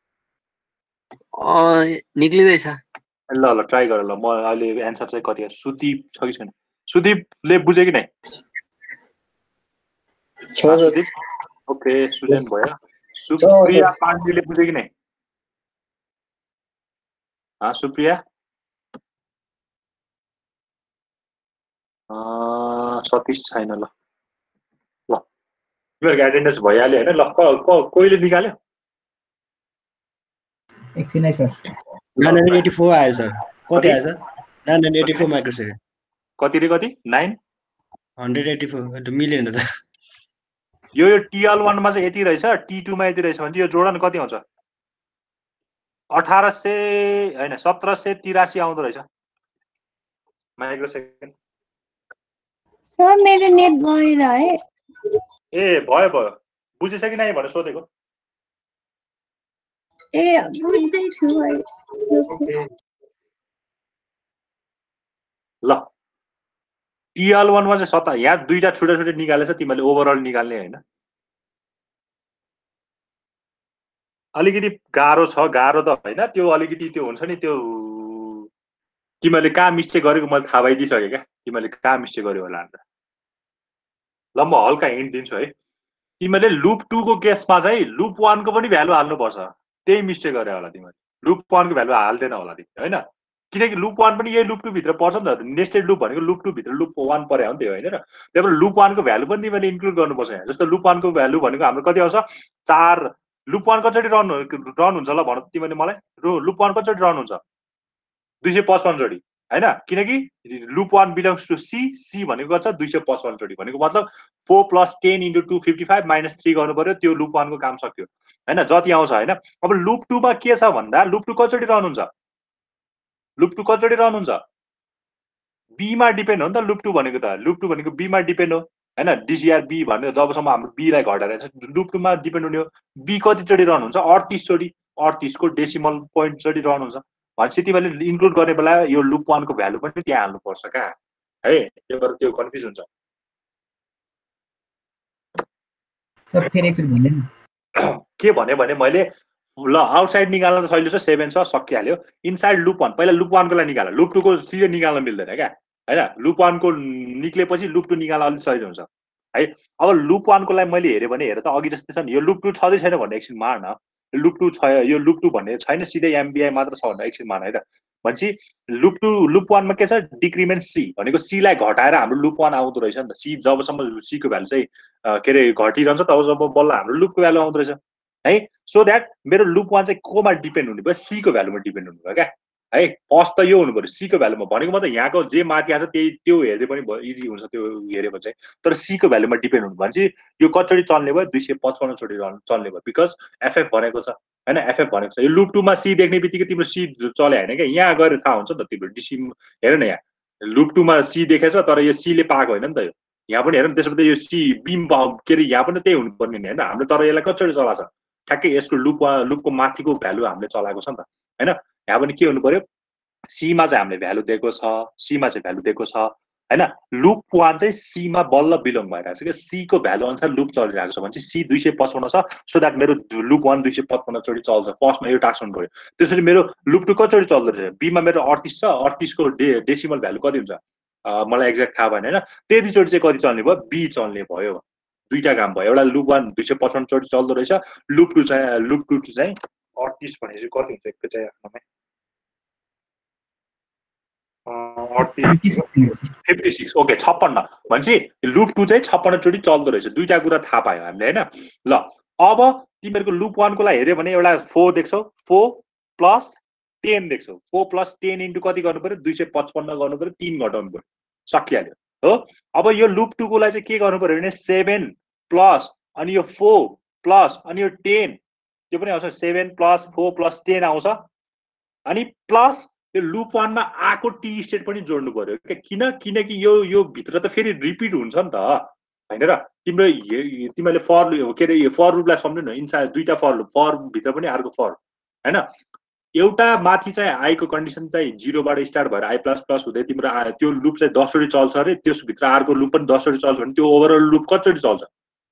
निक्लिँदैछ ल ल ट्राई गर ल म अहिले एन्सर चाहिँ कति सुदीप छ कि छैन सुदीपले बुझ्यो कि नै ओके सुजन भयो सुप्रिया पाण्डेले बुझ्यो कि नै सुप्रिया सतीश छैन ल ल तिमीहरूको एटेन्डेन्स भइहाल्यो होइन ल कोहीले निकाल्यो एकछिन है sir nine hundred eighty four आयो सर कति आयो sir nine hundred eighty four micro second कति रे कति नाइन हन्ड्रेड एटी फोर मिलेन त यो यो टिएल वानमा चाहिँ यति रहेछ टी टूमा यति रहेछ भने यो जोडन कति आउँछ अठार सय होइन सत्र सय तिरासी आउँदो रहेछ माइक्रो सेकेन्ड सर मेरो नेट गएर है ए भयो भयो बुझिस कि नै भनेर सोधेको ए बुझ्दैछु ल टिएल वानमा चाहिँ सता यहाँ दुईटा छुट्टा छुट्टै निकालेछ तिमीले ओभरअल निकाल्ने होइन अलिकति गाह्रो छ गाह्रो त होइन त्यो अलिकति त्यो हुन्छ नि त्यो तिमीले कहाँ मिस्टेक गरेको मैले थाहा पाइदिइसकेँ क्या तिमीले कहाँ मिस्टेक गर्यो होला अन्त ल म हल्का हिन्ट दिन्छु है तिमीले लुप टू को केसमा चाहिँ लुप वान को पनि भ्यालु हाल्नुपर्छ त्यही मिस्टेक गरे होला तिमीले लुप वान को भ्यालु हाल्दैन होला तिमीले होइन किनकि लुप वान पनि यही लुप टू भित्र पर्छ नि त नेस्टेड लुप भनेको लुप टू भित्र लुप वान परे हो नि त्यो होइन र त्यही भएर लुप वानको भ्यालु पनि तिमीले इन्क्लुड गर्नुपर्छ यहाँ जस्तो लुप वानको भ्यालु भनेको हाम्रो कति आउँछ चार लुप वान कतिचोटि रन रन हुन्छ ल भन तिमीले मलाई लुप वान कतिचोटि रन हुन्छ दुई सय पचपन्न चोटि होइन किनकि loop one belongs to C C भनेको छ दुई सय पचपन्न चोटि भनेको मतलब four plus ten into two fifty five minus three गर्नु पर्यो त्यो लुप वानको काम सक्यो होइन जति आउँछ होइन अब लुप टूमा के छ भन्दा लुप टू कतिचोटि रन हुन्छ लुप टू कतिचोटि रन हुन्छ बीमा डिपेन्ड हो नि त लुप टू भनेको त लुप टू भनेको बीमा डिपेन्ड हो होइन डिसिआर बी भनेर जबसम्म हाम्रो बीलाई घटाएर लुप टूमा डिपेन्ड हुने हो बी कतिचोटि रन हुन्छ अडतिस चोटि अडतिसको डेसिमल पोइन्ट चोटि रन हुन्छ भनेपछि तिमीले इन्क्लुड गर्ने बेला यो लुप वानको भ्यालु पनि त्यहाँ हाल्नुपर्छ क्या है त्यो भएर त्यो कन्फ्युज हुन्छ सर फेरि एकचोटि भन्दैन के भने भने मैले ल आउटसाइड निकाल्न त सजिलो छ सेभेन छ सकिहाल्यो इनसाइड लुप वान पहिला लुप वानको लागि निकाल लुप टूको सिधै निकाल्न मिल्दैन क्या होइन लुप वानको निक्लेपछि लुप टू निकाल्न अलिक सजिलो हुन्छ है अब लुप वानको लागि मैले हेरेँ भने हेर त अघि जस्तै छ नि यो लुप टू छँदै छैन भन्ने एकछिन मार न लुप टू छ यो लुप टू भन्ने छैन सिधै एमबिआई मात्र छ भन्ने एकछिन मान है त भनेपछि लुप टू लुप वानमा के छ डिक्रिमेन्ट सी भनेको सीलाई घटाएर हाम्रो लुप वान आउँदो रहेछ नि त सी जबसम्म सीको भ्यालु चाहिँ के अरे घटिरहन्छ तबसम्म बल्ल हाम्रो लुपको भ्यालु आउँदो रहेछ है सो द्याट मेरो लुप वान चाहिँ कोमा डिपेन्ड हुने भयो सीको भ्यालुमा डिपेन्ड हुने भयो क्या है फर्स्ट त यो हुनु पऱ्यो सीको भ्यालुमा भनेको म त यहाँको जे माथि आएको छ त्यही त्यो हेर्दै पनि भयो इजी हुन्छ त्यो हेऱ्यो भने चाहिँ तर सीको भ्यालुमा डिपेन्ड हुनु भने चाहिँ यो कतिचोटि चल्ने भयो दुई सय पचपन्न चोटि चल्ने भयो बिकज एफएफ भनेको छ होइन एफएफ भनेको छ यो लुप टूमा सी देख्ने बित्तिकै तिम्रो सी चले होइन क्या यहाँ गएर थाहा हुन्छ नि त तिम्रो डिसी हेर न यहाँ लुप टूमा सी देखेछ तर यो सीले पाएको होइन नि त यो यहाँ पनि हेर न त्यसो त यो सी बिम के अरे यहाँ पनि त्यही हुनुपर्ने नि होइन हामीले तर यसलाई कतिचोटि चलाएको छ ठ्याक्कै यसको लुप लुपको माथिको भ्यालु हामीले चलाएको छ नि त होइन यहाँ पनि के हुनु पर्यो सीमा चाहिँ हामीले भ्यालु दिएको छ सीमा चाहिँ भ्यालु दिएको छ होइन लुप वान चाहिँ सीमा बल्ल बिलोङ भइरहेको छ क्या सीको भ्यालु अनुसार लुप चलिरहेको छ भने चाहिँ सी दुई सय पचपन्न छ सो द्याट मेरो लुप वान दुई सय पचपन्न चोटि चल्छ फर्स्टमा यो टास्क हुनु पर्यो त्यसरी मेरो लुप टू कतिचोटि चल्दो रहेछ बीमा मेरो अडतिस छ अडतिसको डे डेसिमल भ्यालु कति हुन्छ मलाई एक्ज्याक्ट थाहा भएन होइन त्यतिचोटि चाहिँ कति चल्ने भयो बी चल्ने भयो दुईटा काम भयो एउटा लुप वान दुई सय पचपन्न चोटि चल्दो रहेछ लुप टू चाहिँ लुप टू चाहिँ अडतिस भनेपछि कति हुन्छ एक चाहिँ आफ्नोमै फिफ्टी सिक्स ओके छप्पन्न भनेपछि लुप टू चाहिँ छप्पन्न चोटि चल्दो रहेछ दुईटा कुरा थाहा पायो हामीले होइन ल अब तिमीहरूको लुप वानको लागि हेऱ्यो भने एउटा फोर देख्छौ फोर प्लस टेन देख्छौ फोर प्लस टेन इन्टु कति गर्नु पर्यो दुई सय पचपन्न गर्नु पर्यो तिन घटाउनु पर्यो सकिहाल्यो हो अब यो लुप टूको लागि चाहिँ के गर्नु पर्यो भने सेभेन प्लस अनि यो फोर प्लस अनि यो टेन त्यो पनि आउँछ seven plus four plus ten आउँछ अनि प्लस यो लुप वानमा आएको टी स्टेट पनि जोड्नु पर्यो किन किनकि यो यो भित्र त फेरि रिपिट हुन्छ नि त होइन र तिम्रो तिमीले फर के अरे यो फर लुपलाई सम्झ्नु न इन्साइड दुईटा फर लुप फर भित्र पनि अर्को फर होइन एउटा माथि चाहिँ आईको कन्डिसन चाहिँ जिरोबाट स्टार्ट भएर आई प्लस प्लस हुँदै तिम्रो त्यो लुप चाहिँ दसचोटि चल्छ अरे त्यसभित्र अर्को लुप पनि दसचोटि चल्छ भने त्यो ओभरअल लुप कतिचोटि चल्छ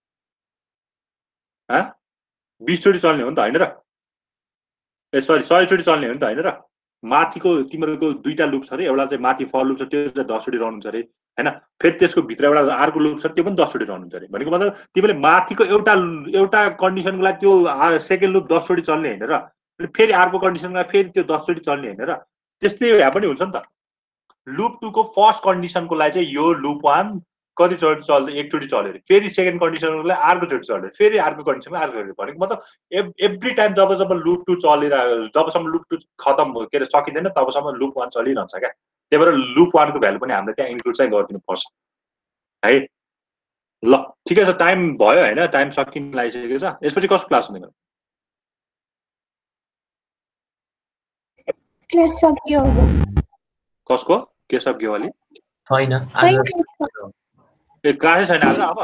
हा बिसचोटि चल्ने हो नि त होइन र ए सरी सयचोटि चल्ने हो नि त होइन र माथिको तिमीहरूको दुईटा लुप छ अरे एउटा चाहिँ माथि फर लुप छ त्यो चाहिँ दसचोटि रन हुन्छ अरे होइन फेरि त्यसको भित्र एउटा अर्को लुप छ त्यो पनि दसचोटि रन हुन्छ अरे भनेको मतलब तिमीले माथिको एउटा एउटा कन्डिसनको लागि त्यो सेकेन्ड लुप दसचोटि चल्ने होइन र फेरि अर्को कन्डिसनमा फेरि त्यो दसचोटि चल्ने होइन र त्यस्तै यहाँ पनि हुन्छ नि त लुप टूको फर्स्ट कन्डिसनको लागि चाहिँ यो लुप वान कतिचोटि चल्दै एकचोटि चल्यो अरे फेरि सेकेन्ड कन्डिसनको लागि अर्कोचोटि चल्यो फेरि अर्को कन्डिसनमा अर्को भनेको मतलब एभ्री टाइम जब जब लुप टू चलेर जबसम्म लुप टू खतम के अरे सकिँदैन तबसम्म लुप वान चलिरहन्छ क्या त्यही भएर लुप वानको भ्यालु पनि हामीले त्यहाँ इन्क्लुड चाहिँ गरिदिनु पर्छ है ल ठिकै छ टाइम भयो होइन टाइम सकिन लागिसकेको छ यसपछि कसको क्लास हुँदैन क्लास सक्यो कसको के सक्यो अलि छैन ए क्लासै छैन आज अब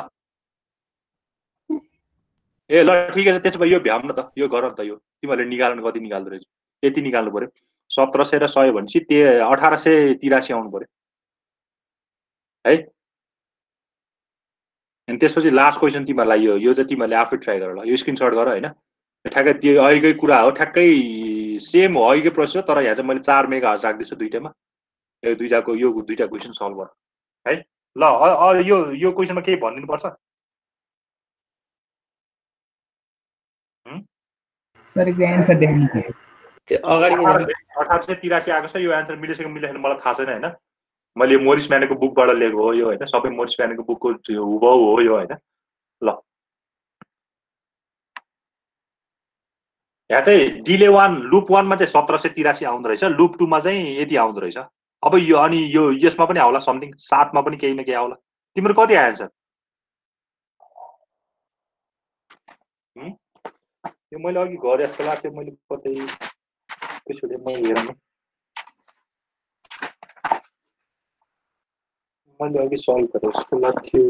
ए ल ठिकै छ त्यसो भए यो भ्याउँ न त यो गर न त यो तिमीहरूले निकाल्नु कति निकाल्दो रहेछ यति निकाल्नु पर्यो सत्र सय र सय भनेपछि त्यो अठार सय तिरासी आउनु पर्यो है अनि त्यसपछि लास्ट क्वेसन तिमीहरूलाई यो यो चाहिँ तिमीहरूले आफै ट्राई गर ल यो स्क्रिनसट गर होइन ठ्याक्कै त्यो अहिलेकै कुरा हो ठ्याक्कै सेम हो अहिलेकै प्रोसेस तर यहाँ चाहिँ मैले चार मेगा हज राख्दैछु दुइटामा यो दुइटाको यो दुइटा क्वेसन सल्भ गर है ल यो यो क्वेसनमा केही भनिदिनु पर्छ सर एक आन्सर देखाउनु त्यो अगाडि के जाने अठार सय तिरासी आएको छ। यो एन्सर मिलेको मिलेन मलाई थाहा छैन हैन। मैले मोरिस म्यानेको बुकबाट लिएको हो यो हैन। सबै मोरिस म्यानेको बुकको हुबहु हो यो हैन। ल यहाँ चाहिँ डिले वान लुप वानमा चाहिँ सत्र सय तिरासी आउँदो रहेछ, लुप टूमा चाहिँ यति आउँदो रहेछ। अब यो अनि यो यसमा पनि आउला समथिङ, सातमा पनि केही न केही आउला। तिम्रो कति आयो एन्सर? यो मैले अघि गरे जस्तो लाग्थ्यो, मैले कतै त्यसैले मैले हेर्नु मैले अघि सल्भ गरे जस्तो लाग्थ्यो।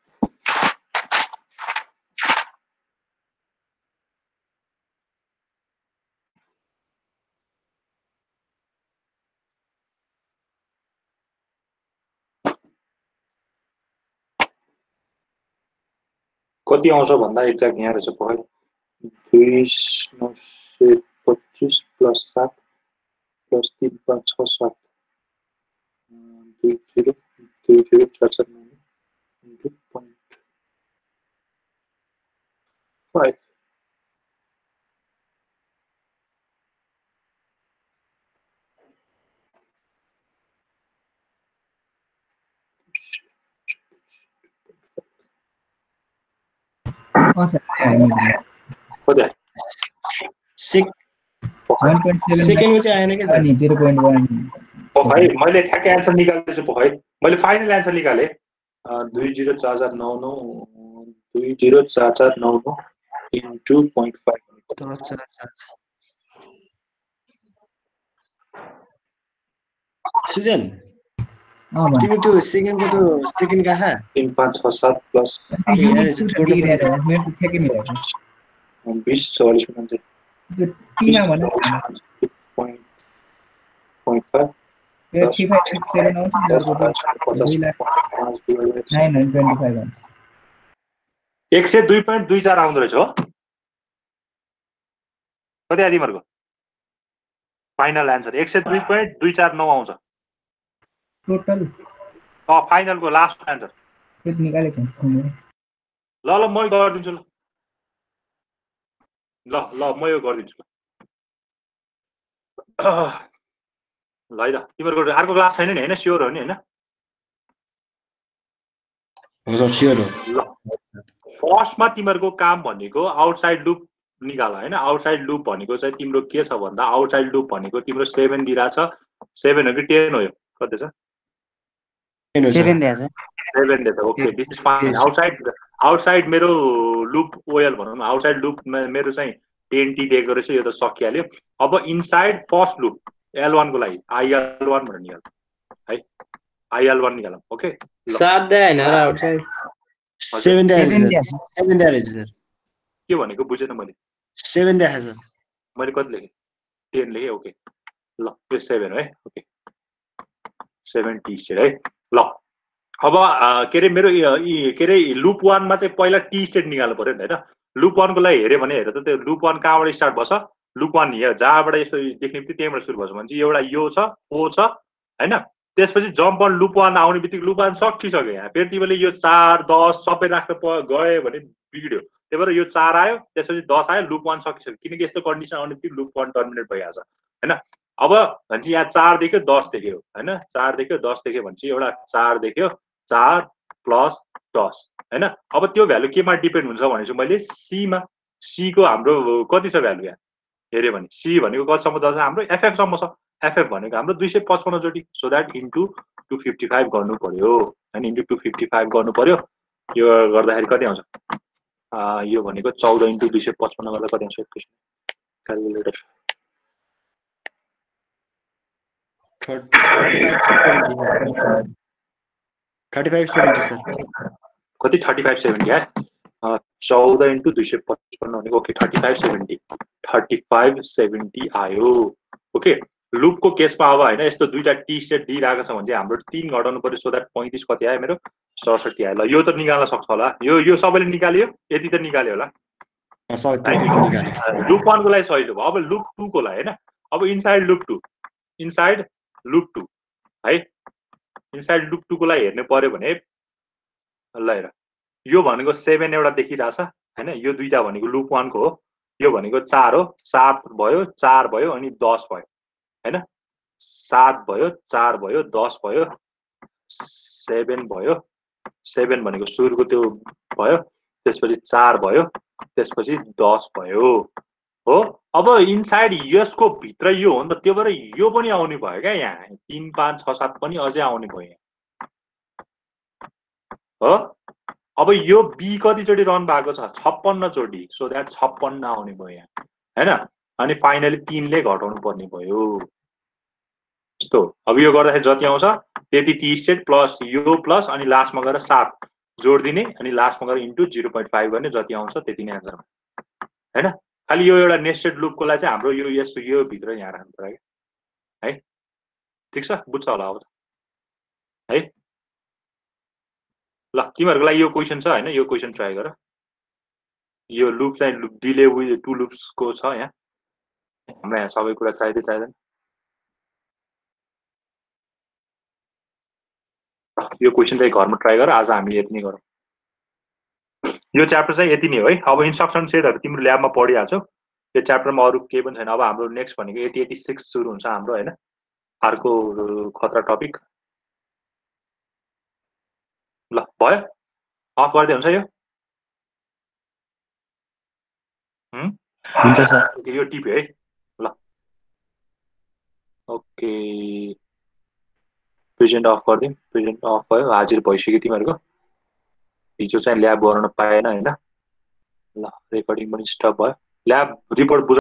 कति आउँछ भन्दा एक्ज्याक्ट यहाँ रहेछ पढ दुई नौ सय पच्चिस प्लस सात प्लस तीन पाँच छ सात दुई जिरो दुई जिरो चार चार नौ इन्टु पोइन्ट फाइभ कति आयो? सेकेन्डको चाहिँ आएन क्या अनि zero point one भाइ मैले ठ्याक्कै एन्सर निकाल्दैछु भाइ। मैले फाइनल एन्सर निकालेँ दुई जिरो चार चार नौ नौ दुई जिरो चार चार नौ नौ इन्टु पोइन्ट फाइभ। सुजन तिमी त्यो सेकेन्डको त्यो सेकेन्ड कहाँ तीन पाँच छ सात प्लस बिस चौवालिस उन्चास पोइन्ट फाइभ एक सय दुई पोइन्ट दुई चार आउँदो रहेछ हो। कति आयो तिमीहरूको फाइनल एन्सर? एक सय दुई पोइन्ट दुई चार नौ आउँछ टोटल। फाइनलको लास्ट एन्सर ल ल म गरिदिन्छु ल ल ल म यो गरिदिन्छु ल है त। तिमीहरूको अर्को क्लास छैन नि होइन? स्योर हो नि होइन? ल फर्स्टमा तिमीहरूको काम भनेको आउटसाइड लुप निकाल होइन। आउटसाइड लुप भनेको चाहिँ तिम्रो के छ भन्दा आउटसाइड लुप भनेको तिम्रो सेभेन दिइरहेछ। सेभेन हो कि टेन हो? यो कति छ? सेभेन दिएछ। सेभेन दिएछ। Okay this is fine. Outside outside मेरो लुप ओएल भनौँ न, आउटसाइड लुप मेरो चाहिँ टेन टी दिएको रहेछ। यो त सकिहाल्यो। अब inside first loop L one को लागि आइएल वान भनेर निकाल है। आइएल वान निकालौँ। ओके सात दे हैन र आउटसाइड सेभेन दिएको रहेछ। सेभेन दिएको रहेछ सर। के भनेको बुझेन मैले। सेभेन देखाएको छ। मैले कति लेखेँ? टेन लेखेँ। ओके ल यो सेभेन है। ओके सेभेन टी स्टेट है। ल अब के अरे मेरो के अरे लुप वानमा चाहिँ पहिला टी स्टेट निकाल्नु पर्यो नि होइन। लुप वानको लागि हेऱ्यो भने हेर त त्यो लुप वान कहाँबाट स्टार्ट भएछ? लुप वान यहाँ जहाँबाट यस्तो देख्ने बित्तिकै त्यहीँबाट सुरु भएछ भने चाहिँ एउटा यो छ ओ छ होइन। त्यसपछि जम्प अन लुप वान आउने बित्तिकै लुप वान सकिसक्यो। यहाँ फेरि तिमीले यो चार दस सबै राख्न गयो भने बिग्रियो। त्यही भएर यो चार आयो त्यसपछि दस आयो लुप वान सकिसक्यो। किनकि यस्तो कन्डिसन आउने बित्तिकै लुप वान टर्मिनेट भइहाल्छ होइन। अब भन्छ यहाँ चार देख्यो दस देख्यो होइन। चार देख्यो दस देख्यो भने चाहिँ एउटा चार देख्यो चार प्लस दस होइन। अब त्यो भ्यालु केमा डिपेन्ड हुन्छ भने चाहिँ मैले सीमा सीको हाम्रो कति छ भ्यालु यहाँ हेऱ्यो भने सी भनेको कतिसम्म छ हाम्रो एफएफसम्म छ। एफएफ भनेको हाम्रो दुई सय पचपन्न चोटि। So that into two fifty five गर्नु पर्यो होइन। इन्टु टू फिफ्टी फाइभ गर्नु पर्यो। यो गर्दाखेरि कति आउँछ? यो भनेको चौध इन्टु दुई सय पचपन्न गर्दा कति आउँछ? एकैछिन calculator thirty five seventy sir. कति? थर्टी फाइभ सेभेन्टी है। चौध इन्टु दुई सय पचपन्न भनेको okay thirty five seventy thirty five seventy आयो। ओके लुपको केसमा अब होइन यस्तो दुईवटा टी स्टेट दिइरहेको छ भने चाहिँ हाम्रो तिन घटाउनु पर्यो। सो द्याट पैँतिस कति आयो मेरो? सडसठी आयो। ल यो त निकाल्न सक्छ होला। यो यो सबैले निकाल्यो यति त निकाल्यो होला। लुप वानको लागि सही हो। अब लुप टूको लागि होइन। अब inside loop two inside loop two है। इनसाइड लुप टूको लागि हेर्नु पर्यो भने ल हेर यो भनेको सेभेन एउटा देखिरहेछ होइन। यो दुईटा भनेको लुप वानको हो। यो भनेको चार हो, सात भयो, चार भयो अनि दस भयो हैन, सात भयो, चार भयो, दस भयो, सेभेन भयो, सेभेन भनेको सुरुको त्यो भयो, त्यसपछि चार भयो, त्यसपछि दस भयो हो। अब इनसाइड यसको भित्र यो हो नि त, त्यो भएर यो पनि आउने भयो क्या यहाँ, तीन पाँच छ सात पनि अझै आउने भयो यहाँ हो। अब यो बी कतिचोटि रन भएको छ, छप्पन्न चोटि, सो द्याट छप्पन्न आउने भयो यहाँ हैन। अनि फाइनली तीनले घटाउनु पर्ने भयो यस्तो। अब यो गर्दाखेरि जति आउँछ त्यति टी स्टेट प्लस यो प्लस अनि लास्टमा गएर सात जोड दिने अनि लास्टमा गएर इन्टु जिरो पोइन्ट फाइभ गर्ने, जति आउँछ त्यति नै आन्सर हैन। खालि यो एउटा नेस्टेड लुपको लागि चाहिँ हाम्रो यो यस्तो यो भित्र यहाँ राख्नु पर्यो है। ठिक छ, बुझ्छ होला अब है। ल तिमीहरूको लागि यो क्वेसन छ हैन, यो क्वेसन ट्राई गर। यो लुप चाहिँ लुप डिले विथ टु लुप्सको छ यहाँ, हाम्रो यहाँ सबै कुरा चाहिँदै चाहिँदैन। यो क्वेसन चाहिँ घरमा ट्राई गर, आज हामी यति नै गरौँ। यो च्याप्टर चाहिँ यति नै हो है। अब इन्स्ट्रक्सन सेटहरू तिम्रो ल्याबमा पढिहाल्छौ, यो च्याप्टरमा अरू केही पनि छैन। अब हाम्रो नेक्स्ट भनेको एटी एटी सिक्स सुरु हुन्छ हाम्रो होइन, अर्को खतरा टपिक। ल भयो, अफ गर्दै हुन्छ यो हुन्छ सर। यो टिप्यो है। ल ओके, प्रेजेन्ट अफ गरिदिउँ। प्रेजेन्ट अफ भयो, हाजिर भइसक्यो तिमीहरूको। हिजो चाहिँ ल्याब गर्न पाएन होइन। ल रेकर्डिङ पनि स्टप भयो। Lab report